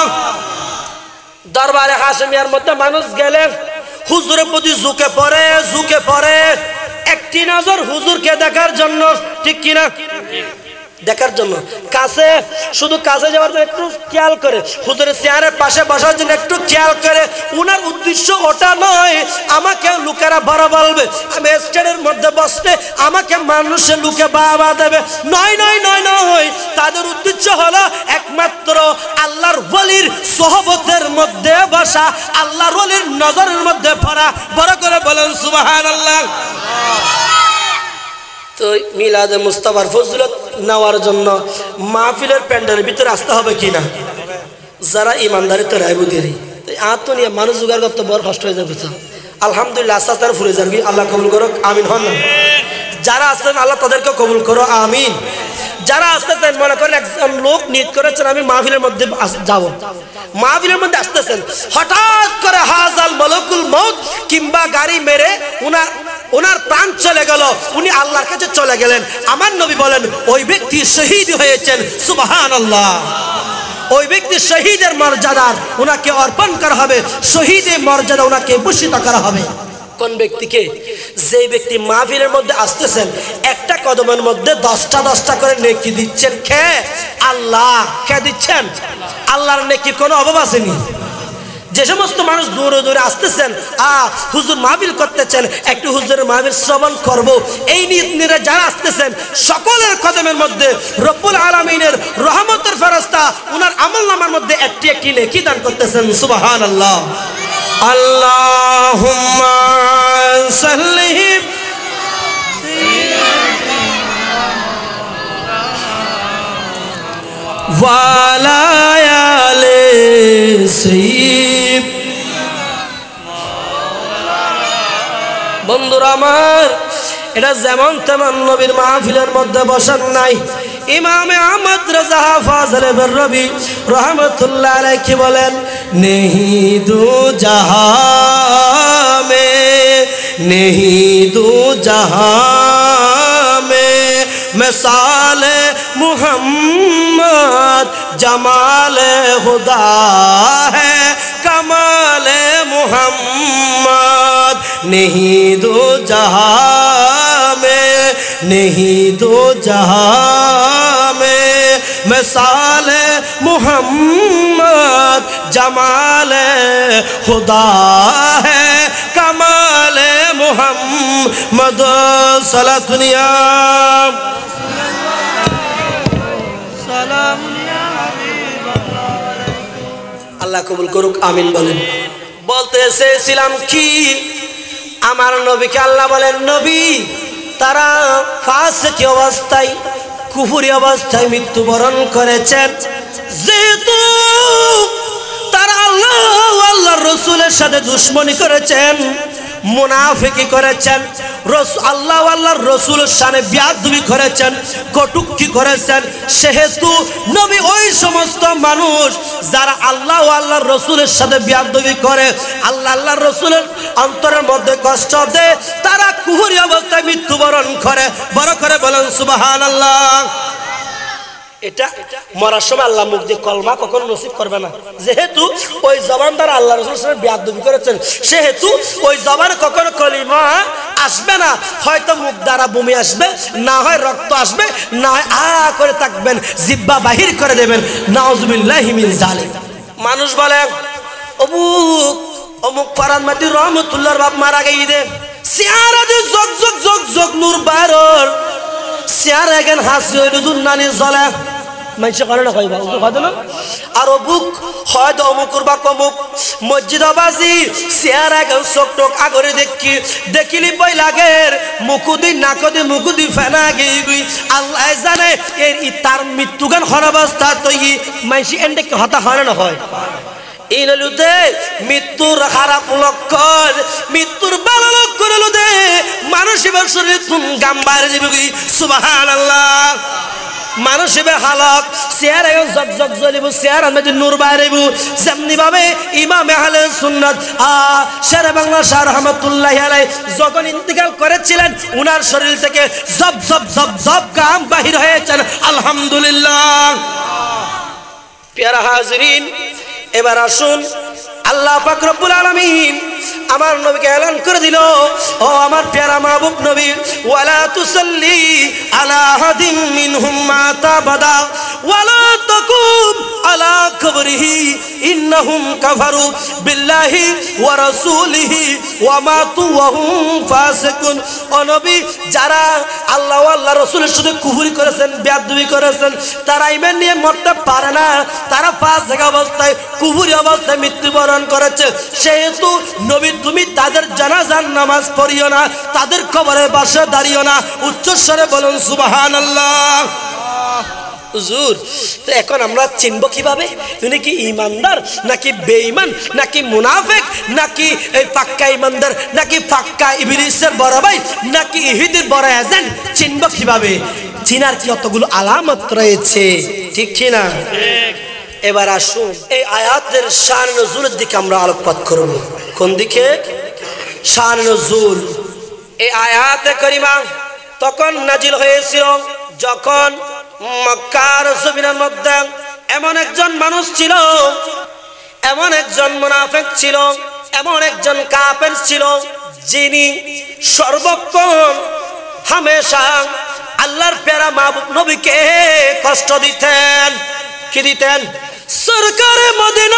দরবারে হাশেমিয়ার মধ্যে মানুষ গেলেন হুজুরের প্রতি ঝুঁকে পড়ে ঝুঁকে পড়ে একটি নজর হুজুরকে দেখার জন্য ঠিক কিনা দেখার জন্য কাছে শুধু কাছে যাওয়ার জন্য একটু খেয়াল করে হুজুরের চেয়ারের পাশে বসার জন্য একটু খেয়াল করে উনার উদ্দেশ্য ওটা নয় আমাকে লোকেরা বড় বলবে আমি স্টেজের মধ্যে বসলে আমাকে মানুষের লোকে বাবা দেবে নয় নয় নয় নয় তাদের উদ্দেশ্য হলো একমাত্র আল্লাহর ওলির সোহবতের মধ্যে বসা আল্লাহর ওলির নজরের মধ্যে পড়া বড় করে বলেন সুবহানাল্লাহ তো মিলাদে মুস্তাফার ফজিলত নেওয়ার জন্য মাহফিলের প্যান্ডেলের ভিতরে আসতে হবে কিনা যারা ইমানদারি তো রায়বুদিরি আত্ম নিয়ে মানুষ জোগাড় করতে বড় কষ্ট হয়ে যাবে তো আলহামদুলিল্লাহ আস্তে আস্তে ফুরে যাবি আল্লাহ কবুল করো আমিন হন না যারা আসছেন আল্লাহ তাদেরকে কবুল করো আমিন যারা আসতেছেন মনে করেন একজন লোক নিয়ত করেছেন আমি মাহফিলের মধ্যে যাব মাহফিলের মধ্যে আসতেছেন হঠাৎ করে হাজাল মালাকুল মউত কিংবা গাড়ি মেরে উনার ওনার প্রাণ চলে গেল উনি আল্লাহর কাছে চলে গেলেন আমার নবী বলেন ওই ব্যক্তি শহীদ হয়েছেন সুবহানাল্লাহ ওই ব্যক্তি শহীদের মর্যাদা ওনাকে অর্পণ করা হবে শহীদের মর্যাদা ওনাকে ভূষিত করা হবে কোন ব্যক্তিকে যে ব্যক্তি মাহফিলের মধ্যে আসতেছেন একটা কদমের মধ্যে দশটা দশটা করে নেকি দিচ্ছেন কে আল্লাহ কে দিচ্ছেন আল্লাহর নেকির কোনো অভাব আসেনি যে সমস্ত মানুষ দূরে দূরে আসতেছেন আ হুজুর মাহফিল করতেছেন একটু হুজুরের মাহফিল শ্রবণ করব এই নিয়ত নিয়ে যারা আসতেছেন সকলের কদমের মধ্যে রব্বুল আলামিনের রহমতের ফেরেশতা উনার আমলনামার মধ্যে একটি একটি নেকি দান করতেছেন সুবহানাল্লাহ আল্লাহুম্মা সাল্লি ওয়ালা আলে সাইয়্যিদ বন্ধুরা আমার এটা যেমন তেমন নবীর মাহফিলের মধ্যে বসার নাই ইমামে আহমদ রাজা ফাজলে বেররবি রহমতুল্লাহ আলাইহি কি বলেন নেহি দু জাহাঁ মে নেহি দু জাহাঁ মে मिसाल मुहम्मद जमाल खुदा है कमाल मुहम्मद नहीं दो जहां में नहीं दो जहां में मिसाल मुहम्मद जमाल खुदा है कमाल मुहम्मद सला दुनिया আল্লাহ কবুল করুক আমিন বলেন বলতে চেয়েছিলাম কি, আমার নবীকে আল্লাহ বলেন নবী তারা ফাসিক অবস্থায় কুফরি অবস্থায় মৃত্যুবরণ করেছেন, যেহেতু তারা আল্লাহ আল্লাহর রাসূলের সাথে দুশমনি করেছেন, মুনাফিকি করেছেন, আল্লাহ আল্লাহর রাসূলের সামনে বেয়াদবি করেছেন, কটূক্তি করেছেন, সেহেতু নবী ওই সমস্ত মানুষ যারা আল্লাহ আল্লাহর রাসূলের সাথে বেয়াদবি করে, আল্লাহ আল্লাহর রাসূলের অন্তরের মধ্যে কষ্ট দেয়, তারা কুফরি অবস্থায় মৃত্যুবরণ করে। বড় করে বলেন সুবহানাল্লাহ। এটা মরার সময় আল্লাহ মুখ দিয়ে কলমা কখনো নসিব করবে না, যেহেতু ওই জবান দ্বারা আল্লাহ রাসূলের সাথে বেয়াদবি করেছেন, সেহেতু ওই জবানে কখনো কলিমা আসবে না। হয়তো মুখ দ্বারা বমি আসবে, না হয় রক্ত আসবে, না হয় আ করে থাকবেন, জিহ্বা বাহির করে দেবেন। নাউজুবিল্লাহি মিন জালিক। মানুষ বলে অমুক অমুক ফরাদ মাটি রহমতুল্লাহর বাপ মারা গিয়ে চেহারা যে জগ জগ জগ জগ নূর বাইরর চেহারা এখন হাসি হইল দুনানি জ্বলে মানুষ করে না, কইবা হয়তো না। আর অমুক হয়তো অমুকুর বা কমুক মসজিদ বাজি চেহারা এখন চোখ টোক আগরে দেখি দেখিলি বই লাগে মুকুদি নাকদি মুকুদি ফেনা গিয়ে গুই আল্লাহ জানে এর তার মৃত্যু গান হরবস্থা তৈরি মানুষ এন্ডে হতা হয় না হয়। এই নলুতে মৃত্যুর খারাপ লক্ষণ, মৃত্যুর ভালো লক্ষণ হলো দে মানুষ এবার শরীরে তুম গাম্বার যাবে। সুবহানাল্লাহ। মানুষ এবার হালক চেয়ার এখন জগ জগ জ্বলিব, চেয়ার আমি নূর বাইরেব, যেমনি ভাবে ইমাম আহলে সুন্নাত আ শেরে বাংলা শাহ রহমাতুল্লাহি আলাইহি যখন ইন্তিকাল করেছিলেন, উনার শরীর থেকে জব জব জব জব গাম বাহির হয়েছেন। আলহামদুলিল্লাহ। প্যারা হাজরিন, এবার আসুন আল্লাহ পাক রব্বুল আলামিন আমার নবীকে এলান করে দিল, ও আমার প্যারা মাহবুব নবী, ওয়ালা তুসাল্লি আলা আহাদিম মিনহুম মাতা বাদা ওয়ালা তাকুম আলা কবরিহি ইন্নাহুম কাফারু বিল্লাহি ওয়া রাসূলিহি ওয়া মাতু ওয়া হুম ফাসিকুন। ও নবী, যারা আল্লাহ ও আল্লাহর রাসূলের সাথে কুফরি করেছেন, বেয়াদবি করেছেন, তারা ঈমান নিয়ে মরতে পারে না, তারা ফাসিক অবস্থায় কুফরি অবস্থায় মৃত্যুবরণ করেছে। সেহেতু নবী তুমি তাদের জানাজার নামাজ পড়িও না, তাদের কবরের পাশে দাঁড়িও না। উচ্চস্বরে বলুন সুবহানাল্লাহ। হুজুর, তো এখন আমরা চিনব কিভাবে উনি কি ইমানদার নাকি বেঈমান নাকি মুনাফিক নাকি এই পাক্কা ইমানদার নাকি পাক্কা ইবলিসের বড় ভাই নাকি ইহুদির বড় এজেন্ট, চিনব কিভাবে? চিনার কি অতগুলো আলামত রয়েছে, ঠিক কি না? এবার আসুন এই আয়াতের শান নজুলের দিকে আমরা আলোকপাত করব। কোন দিকে? শান নজুল। এই আয়াতে কারিমা তখন নাজিল হয়েছিল যখন মক্কার জমিনের মধ্যে এমন একজন মানুষ ছিল, এমন একজন মুনাফিক ছিল, এমন একজন কাফের ছিল, যিনি সর্বক্ষণ হামেশা আল্লাহর প্যারা মাহবুব নবীকে কষ্ট দিতেন। কি দিতেন? সরকারে মদিনা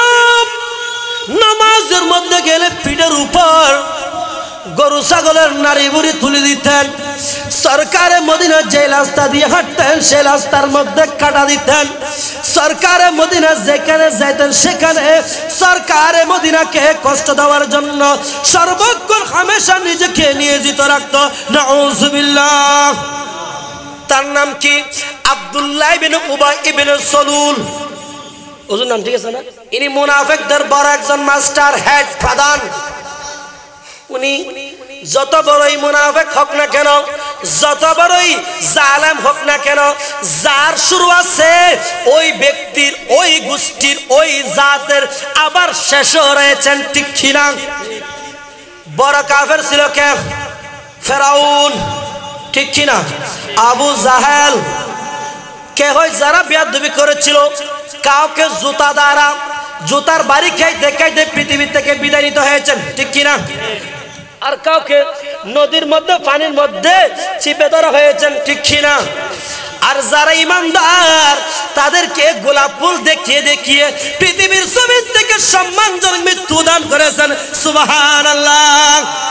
নামাজের মধ্যে গেলে পিঠের উপর গরু ছাগলের নারী বুড়ি তুলে দিতেন। সরকারে মদিনা যে রাস্তা দিয়ে হাঁটতেন সেই রাস্তার মধ্যে কাটা দিতেন। সরকারে মদিনা যেখানে যাইতেন সেখানে সরকারে মদিনাকে কষ্ট দেওয়ার জন্য সর্বক্ষণ হামেশা নিজেকে নিয়োজিত রাখত। নাউজুবিল্লাহ। তার নাম কি? আব্দুল্লাহ ইবনে উবাই ইবনে সলুল। ওর নাম ঠিক আছে না? ইনি মুনাফিকদের বড় একজন মাস্টার, হেড, প্রধান। উনি যত বড়ই মুনাফিক হোক না কেন, যত বড়ই জালেম হোক না কেন, যার শুরু আছে ওই ব্যক্তির, ওই গোষ্ঠীর, ওই জাতের আবার শেষও রয়েছেন, ঠিক কিনা? বড় কাফের ছিল কে? ফেরাউন, ঠিক কিনা? আবু জাহেল। কে হয়? যারা বেয়াদবি করেছিল, কাউকে জুতা দ্বারা জুতার বাড়ি খাইতে খাইতে পৃথিবী থেকে বিদায় নিতে হয়েছেন, ঠিক কিনা? আর কাউকে নদীর মধ্যে পানির মধ্যে চিপে ধরা হয়েছেন, ঠিক কিনা? আর যারা ইমানদার তাদেরকে গোলাপ ফুল দেখিয়ে দেখিয়ে পৃথিবীর জমিন থেকে সম্মানজনক মৃত্যু দান করেছেন। সুবহানাল্লাহ।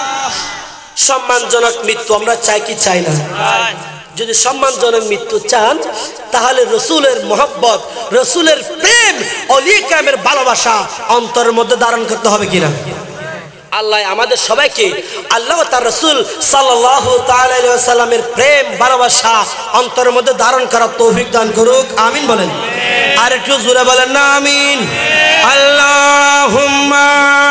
সম্মানজনক মৃত্যু আমরা চাই কি চাই না? যদি সম্মানজনক মৃত্যু চান তাহলে রসুলের মহব্বত, রসুলের প্রেম, অলি কামের ভালোবাসা অন্তরের মধ্যে ধারণ করতে হবে কিনা? আল্লাহ আমাদের সবাইকে আল্লাহ তার রাসূল সাল্লাল্লাহু তাআলা আলাইহি ওয়াসাল্লামের প্রেম ভালোবাসা অন্তরের মধ্যে ধারণ করার তৌফিক দান করুক আমিন বলেন আর একটু জোরে বলেন না আমিন আল্লাহুম্মা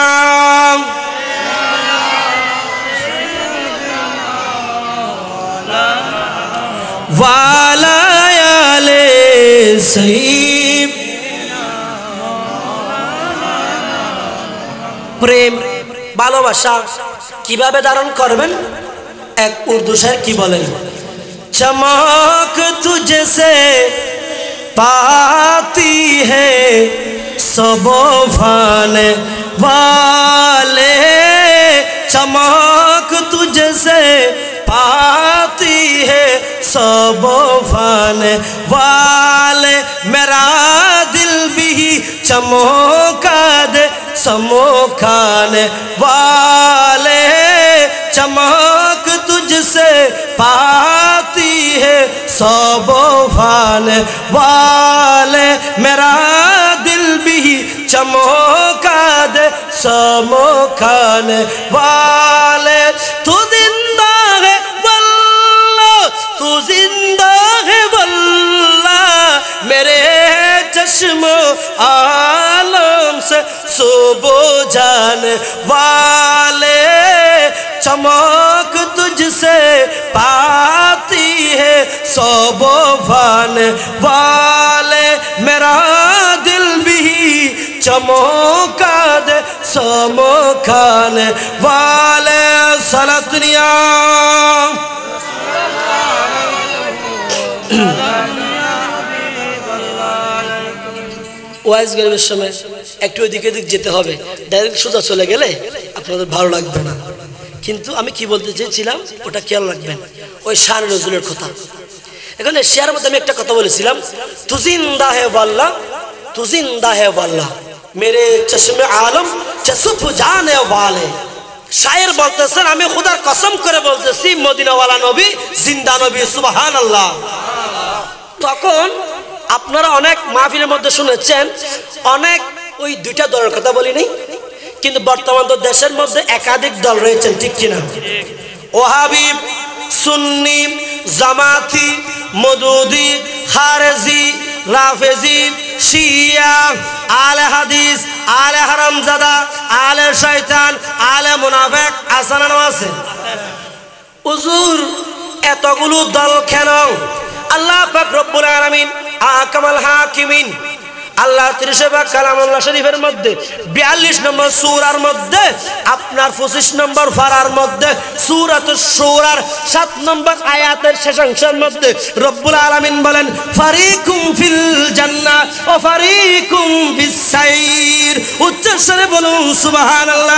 ওয়ালা আলে সাইয়্যিদ প্রেম ভালোবাসা কিভাবে ধারণ করবেন এক উর্দু শায়ের কি বলেন চমক তুঝসে পাতি है सब फाने वाले चमक तुझसे पाती है सब फाने वाले मेरा दिल भी चमका दे समोखाने वाले चमक तुझसे पाती है सब फाने वाले मेरा दिल भी चमका दे समोखाने वाले तू जिंदा है वल्लाह तू जिंदा है वल्लाह मेरे चश्मो आलम से सुबह जाने वाले चमक तुझसे पाती है सब फाने वाले मेरा दिल भी चमका दे समखाने वाले सलतनिया ওয়াইজ গরিবের সময় একটু ওইদিকে দিক যেতে হবে ডাইরেক্ট সোজা চলে গেলে আপনাদের ভালো লাগবে না কিন্তু আমি কি বলতে চেয়েছিলাম ওটা খেয়াল রাখবেন ওই শান নজরুলের কথা এখানে শেয়ার মধ্যে আমি একটা কথা বলেছিলাম তু জিন্দা হে ওয়াল্লাহ তু জিন্দা হে ওয়াল্লাহ মেরে চশমে আলম চসুফ জানে ওয়ালে শায়ের বলতেছেন আমি খোদার কসম করে বলতেছি মদিনাওয়ালা নবী জিন্দা নবী সুবহানাল্লাহ তখন আপনারা অনেক মাহফিলের মধ্যে শুনেছেন অনেক ওই দুইটা দলের কথা বলি নাই কিন্তু বর্তমান তো দেশের মধ্যে একাধিক দল রয়েছেন ঠিক কিনা ওহাবি সুন্নি জামাতি মদুদি খারেজি রাফেজি শিয়া আলে হাদিস আলে হারামজাদা আলে শয়তান আলে মুনাফিক আসানানো আছে হুজুর এতগুলো দল কেন আল্লাহ পাক রব্বুল আলামিন আহকামুল হাকিমিন আল্লাহ তিরিশে পাক কালামুল্লাহ শরীফের মধ্যে বিয়াল্লিশ নম্বর সূরার মধ্যে আপনার পঁচিশ নম্বর ফারার মধ্যে সূরাতুশ শূরার সাত নম্বর আয়াতের শেষাংশের মধ্যে রব্বুল আলামিন বলেন ফারিকুম ফিল জান্নাহ ওয়া ফারিকুম ফিস সাইর উচ্চস্বরে বলুন সুবহানাল্লাহ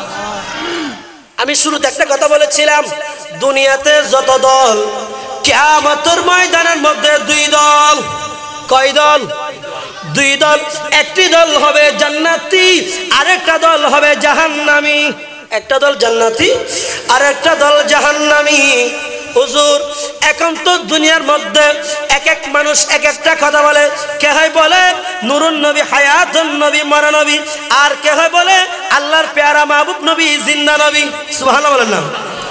আমি শুরুতে একটা কথা বলেছিলাম দুনিয়াতে যত দল কিয়ামতের ময়দানের মধ্যে দুই দল কয় দল দুই দল একটি দল হবে জান্নাতি আরেকটা দল হবে জাহান্নামী একটা দল জান্নাতি আরেকটা দল জাহান্নামী হুজুর এখন তো দুনিয়ার মধ্যে এক এক মানুষ এক একটা কথা বলে কে হয় বলে নূরুন নবী হায়াতুন নবী মরা নবী আর কে হয় বলে আল্লাহর পেয়ারা মাহবুব নবী জিন্দা নবী সুবহানাল্লাহ বলেন না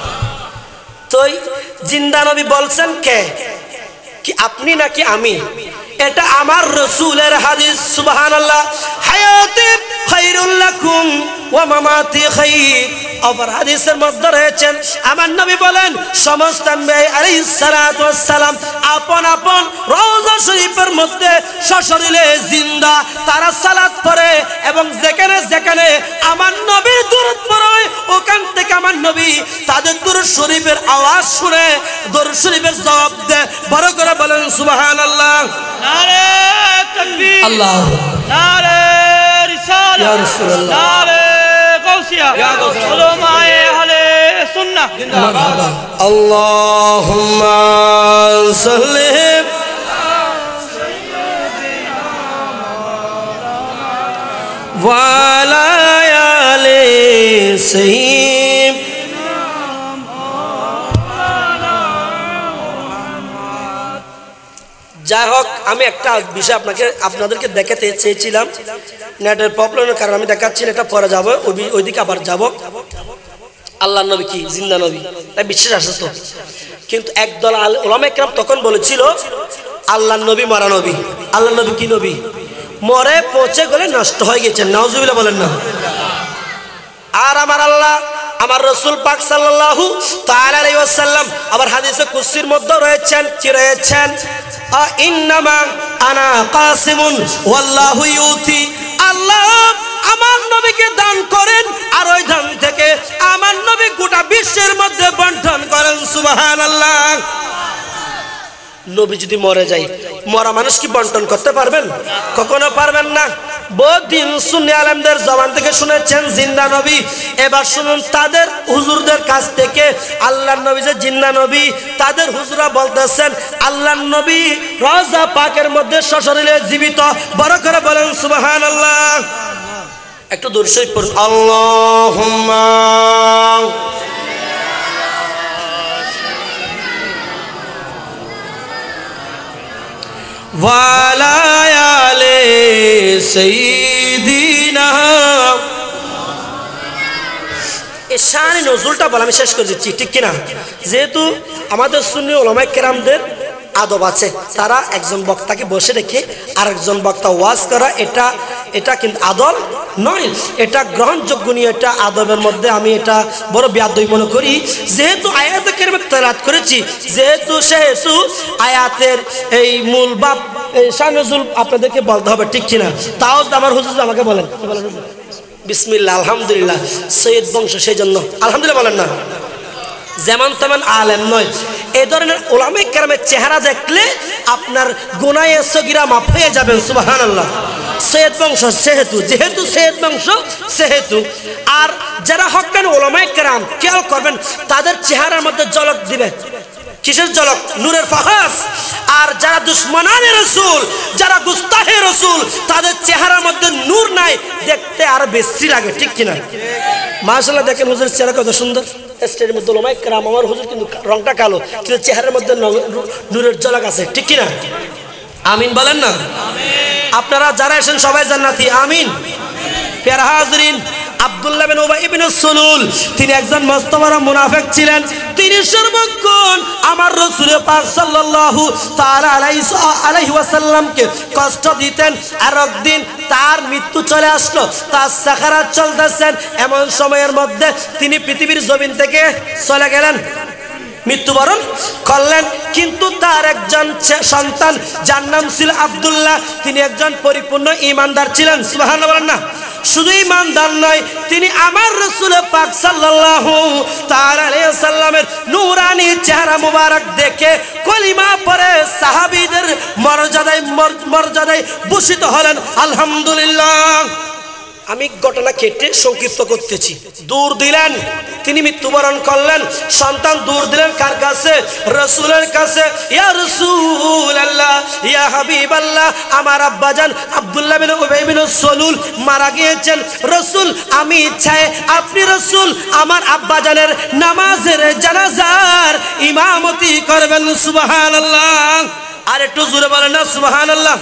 তো জিন্দা নবী বলছেন কে কি আপনি নাকি আমি এটা আমার রাসূলের হাদিস সুবহানাল্লাহ হায়াতি খায়রুল লাকুম ওয়া মামাতি খায়র আবার হাদিসের মধ্যে রয়েছেন আমার নবী বলেন সমস্ত নবী আলাইহিস সালাতু ওয়াস সালাম আপন আপন রওজা শরীফের মধ্যে সশরীরে জিন্দা তারা সালাত পড়ে এবং যেখানে যেখানে আমার নবীর দরুদ পড়ে ওখান থেকে আমার নবী তাদের দরুদ শরীফের আওয়াজ শুনে দরুদ শরীফের জবাব দেয় বড় করে বলেন সুবহানাল্লাহ নারে তাকবীর আল্লাহ নারে রিসালাত ইয়া রাসূলুল্লাহ নারে গাউসিয়া ইয়া গাউসিয়া উলামায়ে আহলে সুন্নাহ জিন্দাবাদ আল্লাহুম্মা সাল্লি ওয়া আলা আলি সাইয়্যিদিনা যাই হোক, আমি একটা বিষয় আপনাকে আপনাদেরকে দেখাতে চেয়েছিলাম, নেটের প্রবলেমের কারণে আমি দেখাচ্ছি না, এটা পরে যাবো, ওইদিকে আবার যাব। আল্লাহ নবী কি জিন্দা নবী, তাই বিশ্বাস আছে তো। কিন্তু একদল উলামা কেরাম তখন বলেছিল আল্লাহ নবী মরা নবী। আল্লাহ নবী কি নবী? মরে পচে গেলে নষ্ট হয়ে গেছে, নাউজুবিল্লাহ বলেন না। আর আমার আল্লাহ আমার রাসূল পাক সাল্লাল্লাহু তাআলা আলাইহি ওয়াসাল্লাম আবার হাদিসে কুদসির মধ্যে রয়েছেন, কি রয়েছেন? আ ইন্নামা আনা কাসিমুন ওয়াল্লাহু ইউতি। আল্লাহ আমার নবীকে দান করেন আর ওই দান থেকে আমার নবী গোটা বিশ্বের মধ্যে বন্টন করেন। সুবহানাল্লাহ। নবী যদি মরে যায়, মরা মানুষ কি বন্টন করতে পারবেন? কখনো পারবেন না। বহুদিন সুন্নি আলেমদের জবান থেকে শুনেছেন জিন্দা নবী। এবার শুনুন তাদের হুজুরদের কাছ থেকে আল্লাহর নবী যে জিন্দা নবী, তাদের হুজুরা বলতেছেন আল্লাহর নবী রওজা পাকের মধ্যে সশরীরে জীবিত। বড় করে বলেন সুবহানাল্লাহ। একটু দূর শরীফ পড়ুন, আল্লাহুম্মা ওয়ালা আলে সাইয়্যিদিনা। এই শানে নজরুলটা বলে আমি শেষ করে দিচ্ছি, ঠিক কিনা? যেহেতু আমাদের সুন্নি উলামায়ে কেরামদের আদব আছে, তারা একজন বক্তাকে বসে রেখে আরেকজন বক্তা ওয়াজ করা, এটা এটা কিন্তু আদব নয়, এটা গ্রহণযোগ্য নিয়ে, এটা আদবের মধ্যে আমি এটা বড় বেয়াদবি মনে করি। যেহেতু আয়াতে কারিমে তেলাওয়াত করেছি, যেহেতু সেহেতু আয়াতের এই মূল বাপ এই শানে নজরুল আপনাদেরকে বলতে হবে, ঠিক কিনা? তাও আমার হুজুর আমাকে বলেন বিসমিল্লাহ আলহামদুলিল্লাহ, সৈয়দ বংশ, সেই জন্য আলহামদুলিল্লাহ বলেন না। যেমন তেমন আলেম নয়, এই ধরনের উলামায়ে কেরামের চেহারা দেখলে আপনার গুনাহে সগীরা মাফ হয়ে যাবেন। সুবহানাল্লাহ। সৈয়দ বংশ সেহেতু, যেহেতু সৈয়দ বংশ সেহেতু। আর যারা হক্কানি উলামায়ে কেরাম খেয়াল করবেন, তাদের চেহারার মধ্যে ঝলক দিবে। কিসের ঝলক? নূরের ফাহাস। আর যারা দুশমনানে রাসূল, যারা গুস্তাহে রাসূল, তাদের চেহারার মধ্যে নূর নাই, দেখতে আর বেশি লাগে, ঠিক কিনা? মাশাআল্লাহ, দেখেন হুজুরের চেহারা কত সুন্দর। স্টেজের মধ্যে উলামায়ে কেরাম, আমার হুজুর কিন্তু রংটা কালো, কিন্তু চেহারার মধ্যে নূরের ঝলক আছে, ঠিক কিনা? আমিন বলেন না। আপনারা যারা এসেছেন সবাই জান্নাতি, আমিন। প্যারা হাজরিন, আব্দুল্লাহ বিন উবাই ইবনে সুলুল তিনি একজন মস্ত বড় মুনাফিক ছিলেন। তিনি সর্বক্ষণ আমার রাসূল পাক সাল্লাল্লাহু তাআলা আলাইহি ওয়াসাল্লামকে কষ্ট দিতেন। আর একদিন তার মৃত্যু চলে আসলো, তার সাকারাত চলতেছেন, এমন সময়ের মধ্যে তিনি পৃথিবীর জমিন থেকে চলে গেলেন, মৃত্যুবরণ করলেন। কিন্তু তার একজন সন্তান যার নাম ছিল আব্দুল্লাহ, তিনি একজন পরিপূর্ণ ঈমানদার ছিলেন। সুবহানাল্লাহ বলেন না। শুধু ঈমানদার নয়, তিনি আমার রাসূল পাক সাল্লাল্লাহু তাআলা আলাইহি ওয়াসাল্লামের নূরানি চেহারা মুবারক দেখে কলিমা পড়ে সাহাবীদের মর্যাদায় মর্যাদায় ভূষিত হলেন। আলহামদুলিল্লাহ। আমি ঘটনা কেটে সংক্ষিপ্ত করতেছি। দূর দিলেন, তিনি মৃত্যুবরণ করলেন। সন্তান দূর দিলেন কার কাছে? রাসূলের কাছে। ইয়া রাসূলুল্লাহ, ইয়া হাবিবাল্লাহ, আমার আব্বাজান আব্দুল্লাহ বিন উবাই বিন সুলুল মারা গিয়েছেন। রাসূল, আমি চাই আপনি রাসূল আমার আব্বাজানের নামাজের জানাজার ইমামতি করবেন। সুবহানাল্লাহ। আর একটু জোরে বলেন না সুবহানাল্লাহ।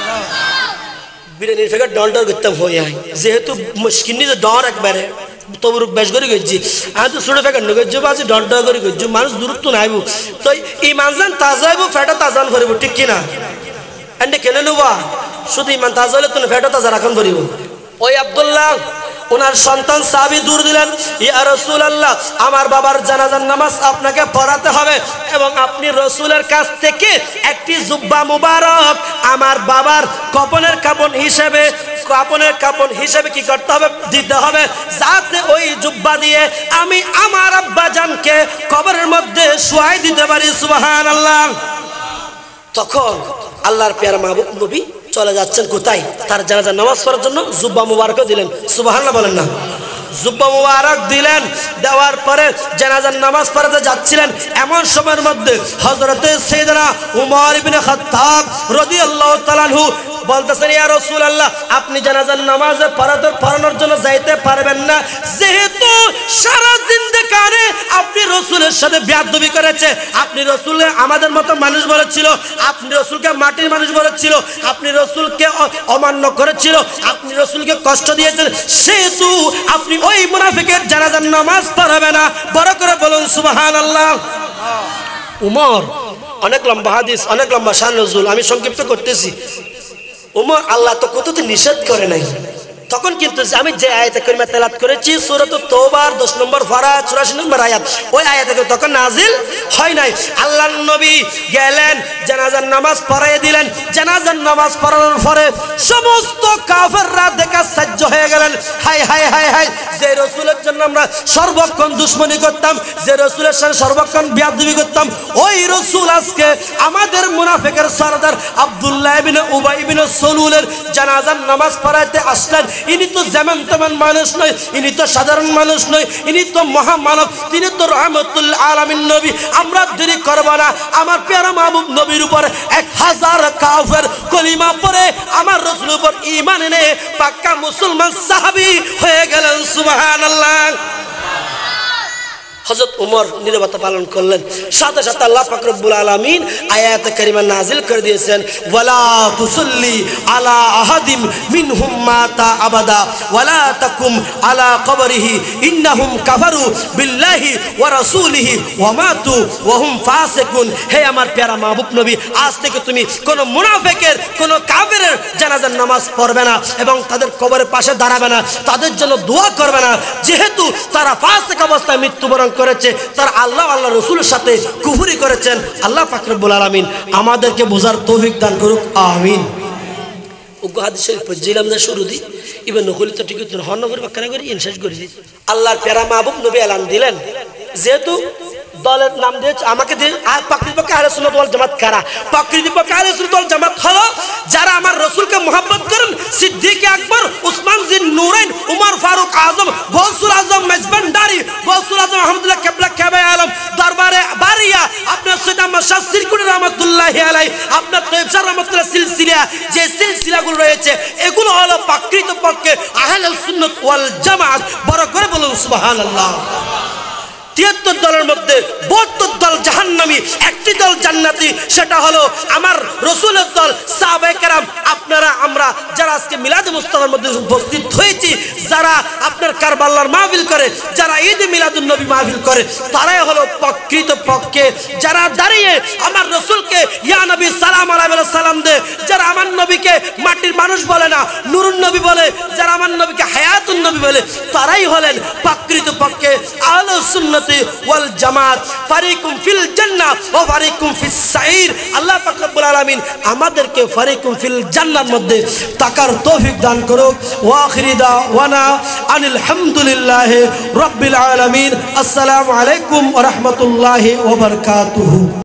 বিরিয়ানির ফেকে ডন ডর করতাম হয়ে হয়, যেহেতু মুশকিল যে ডর একবারে তবু বেশ করে গেছি। আমি তো ছোটো ফেকে গেছি, বাজে ডর ডর করে গেছি, মানুষ দূরত্ব নাইব, তো ইমান যান তাজা হইব, ফেটা তাজান করিব, ঠিক কিনা? এন্ডে কেনে নেবা, শুধু ইমান তাজা হলে তুমি ফেটা তাজা রাখন করিব। ওই আব্দুল্লাহ ওনার সন্তান সাহাবী দূর দিলেন, ইয়া রাসূলুল্লাহ, আমার বাবার জানাজার নামাজ আপনাকে পড়াতে হবে এবং আপনি রাসূলের কাছ থেকে একটি জুব্বা মুবারক আমার বাবার কাপনের কাপন হিসেবে কাপনের কাপন হিসেবে কি করতে হবে? দিতে হবে, যাতে ওই জুব্বা দিয়ে আমি আমার আব্বাজানকে কবরের মধ্যে শুয়াই দিতে পারি। সুবহানাল্লাহ। তখন আল্লাহর পেয়ারা মাহবুব নবী চলে যাচ্ছেন কোথায়? তার জানাজার নামাজ পড়ার জন্য জুব্বা মুবারক দিলেন। সুবহানাল্লাহ বলেন না। জুব্বা মুবারক দিলেন, দেওয়ার পরে জানাজার নামাজ পড়াতে যাচ্ছিলেন। এমন সময়ের মধ্যে হযরতে সাইয়েদনা উমর ইবনে খাত্তাব রাদিয়াল্লাহু তাআলা আনহু বলতেছেন ইয়া রাসূলুল্লাহ আপনি জানাজার নামাজে পড়াতে পড়ানোর জন্য যাইতে পারবেন না, যেহেতু সারা জিন্দেগানে আপনি রাসূলের সাথে বেয়াদবি করেছে, আপনি রাসূল আমাদের মতো মানুষ বলেছিল, আপনি রাসূলকে মাটির মানুষ বলেছিল, আপনি রাসূলকে অমান্য করেছিল, আপনি রাসূলকে কষ্ট দিয়েছেন, সেহেতু আপনি ওই মুনাফিকের জানাজার নামাজ পড়াবে না। বড় করে বলুন সুবহানাল্লাহ। উমর অনেক লম্বা হাদিস, অনেক লম্বা শান নজুল, আমি সংক্ষিপ্ত করতেছি। উমর আল্লাহ তো কততে নিষেধ করে নাই, তখন কিন্তু আমি যে আয়াতে কারিমা তেলাওয়াত করেছি সূরাত তওবার দশ নম্বর পারা চুরাশি নম্বর আয়াত, ওই আয়াতে তখন নাজিল হয় নাই। আল্লাহর নবী গেলেন জানাজার নামাজ পড়াইয়া দিলেন। জানাজার নামাজ পড়ানোর পরে সমস্ত কাফেররা দেখা সাহায্য হয়ে গেলেন। হাই হাই হাই হাই, যে রাসূলের জন্য আমরা সর্বক্ষণ দুশমনি করতাম, যে রাসূলের সাথে সর্বক্ষণ বিয়াদবি করতাম, ওই রাসূল আজকে আমাদের মুনাফিকের সরদার আব্দুল্লাহ ইবনে উবাই ইবনে সালুলের জানাজার নামাজ পড়াইতে আসলেন। ইনি তো যেমন তেমন মানুষ নয়, ইনি তো সাধারণ মানুষ নয়, ইনি তো মহামানব, তিনি তো রহমতুল আলামিন নবী। আমরা দেরি করব না, আমার প্যারা মাহবুব নবীর উপর এক হাজার কাফের কলিমা পড়ে আমার রাসূলের উপর ঈমান এনে পাক্কা মুসলমান সাহাবী হয়ে গেলেন। সুবহানাল্লাহ। হযরত উমর নীরবতা পালন করলেন, সাথে সাথে আল্লাহ পাক রব্বুল আলামিন আয়াতে কারিমা নাজিল করে দিয়েছেন, ওয়ালা তুসাল্লি আলা আহাদিম মিনহুম মাতা আবাদা ওয়ালা তাকুম আলা কবরিহি ইন্নাহুম কাফারু বিল্লাহি ওয়া রাসূলিহি ওয়া মাতু ওয়া হুম ফাসিকুন। হে আমার প্যারা মাহবুব নবী, আজ থেকে তুমি কোন মুনাফিকের কোন কাফেরের জানাজার নামাজ পড়বে না এবং তাদের কবরের পাশে দাঁড়াবে না, তাদের জন্য দোয়া করবে না, যেহেতু তারা ফাসিক অবস্থায় মৃত্যুবরণ করেছে, তার আল্লাহ আল্লাহ রাসূলের সাথে কুফরি করেছেন। আল্লাহ পাক রব্বুল আলামিন আমাদেরকে বোঝার তৌফিক দান করুক, আমিন। উগ্র হাদিস শরীফ পড়ছিলাম যে শুরু দি ইবনে নখলি তো ঠিক তো হন্নফর বাক্কানা করে ইনসাস করে দিই। আল্লাহর প্যারা মাহবুব নবী এলান দিলেন, যেহেতু দলের নাম দিয়েছে আমাকে দিয়ে প্রকৃতপক্ষে আহলে সুন্নাত ওয়াল জামাত কারা? প্রকৃতপক্ষে আহলে সুন্নাত ওয়াল জামাত হলো যারা আমার রাসূলকে মুহাব্বত করেন, সিদ্দিক আকবর, উসমান জিন নুরাইন, উমর ফারুক আজম, গৌসুল আজম মেজবান্ডারি, গৌসুল আজম আহমদুল্লাহ কেবলা কেবে আলম, দরবারে বারিয়া, আপনার সৈয়দ আহমদ শাহ সিরকুনি রহমাতুল্লাহি আলাইহি, আপনার তৈয়ব শাহ রহমাতুল্লাহ সিলসিলা, যে সিলসিলাগুলো রয়েছে এগুলো হলো প্রকৃতপক্ষে আহলে সুন্নাত ওয়াল জামাত। বড় করে বলুন সুবহানাল্লাহ। তিয়াত্তর দলের মধ্যে বহাত্তর দল জাহান্নামী, একটি দল জান্নাতি, সেটা হলো আমার রাসূলের দল সাহাবায়ে কেরাম। আপনারা আমরা যারা আজকে মিলাদে মুস্তাফার মধ্যে উপস্থিত হয়েছি, যারা আপনার কারবালার মাহফিল করে, যারা ঈদে মিলাদুন নবী মাহফিল করে, তারাই হলো প্রকৃত পক্ষে যারা দাঁড়িয়ে আমার রাসূলকে ইয়া নবী সালাম আলাইহি সালাম দে, যারা আমার নবীকে মাটির মানুষ বলে না নূরুন নবী বলে, যারা আমার নবীকে হায়াতুন নবী বলে, তারাই হলেন প্রকৃত পক্ষে আহলে সুন্নাত ওয়াল জামাত। ফারিকুম ফিল জান্নাহ ওয়া ফারিকুম ফিস সাঈর। আল্লাহ পাক রব্বুল আলামিন আমাদেরকে ফারিকুম ফিল জান্নাহর মধ্যে তাকার তৌফিক দান করুক। ওয়া আখিরি দাওয়ানা আনিল হামদুলিল্লাহি রাব্বিল আলামিন। আসসালামু আলাইকুম ওয়া রাহমাতুল্লাহি ওয়া বারাকাতুহু।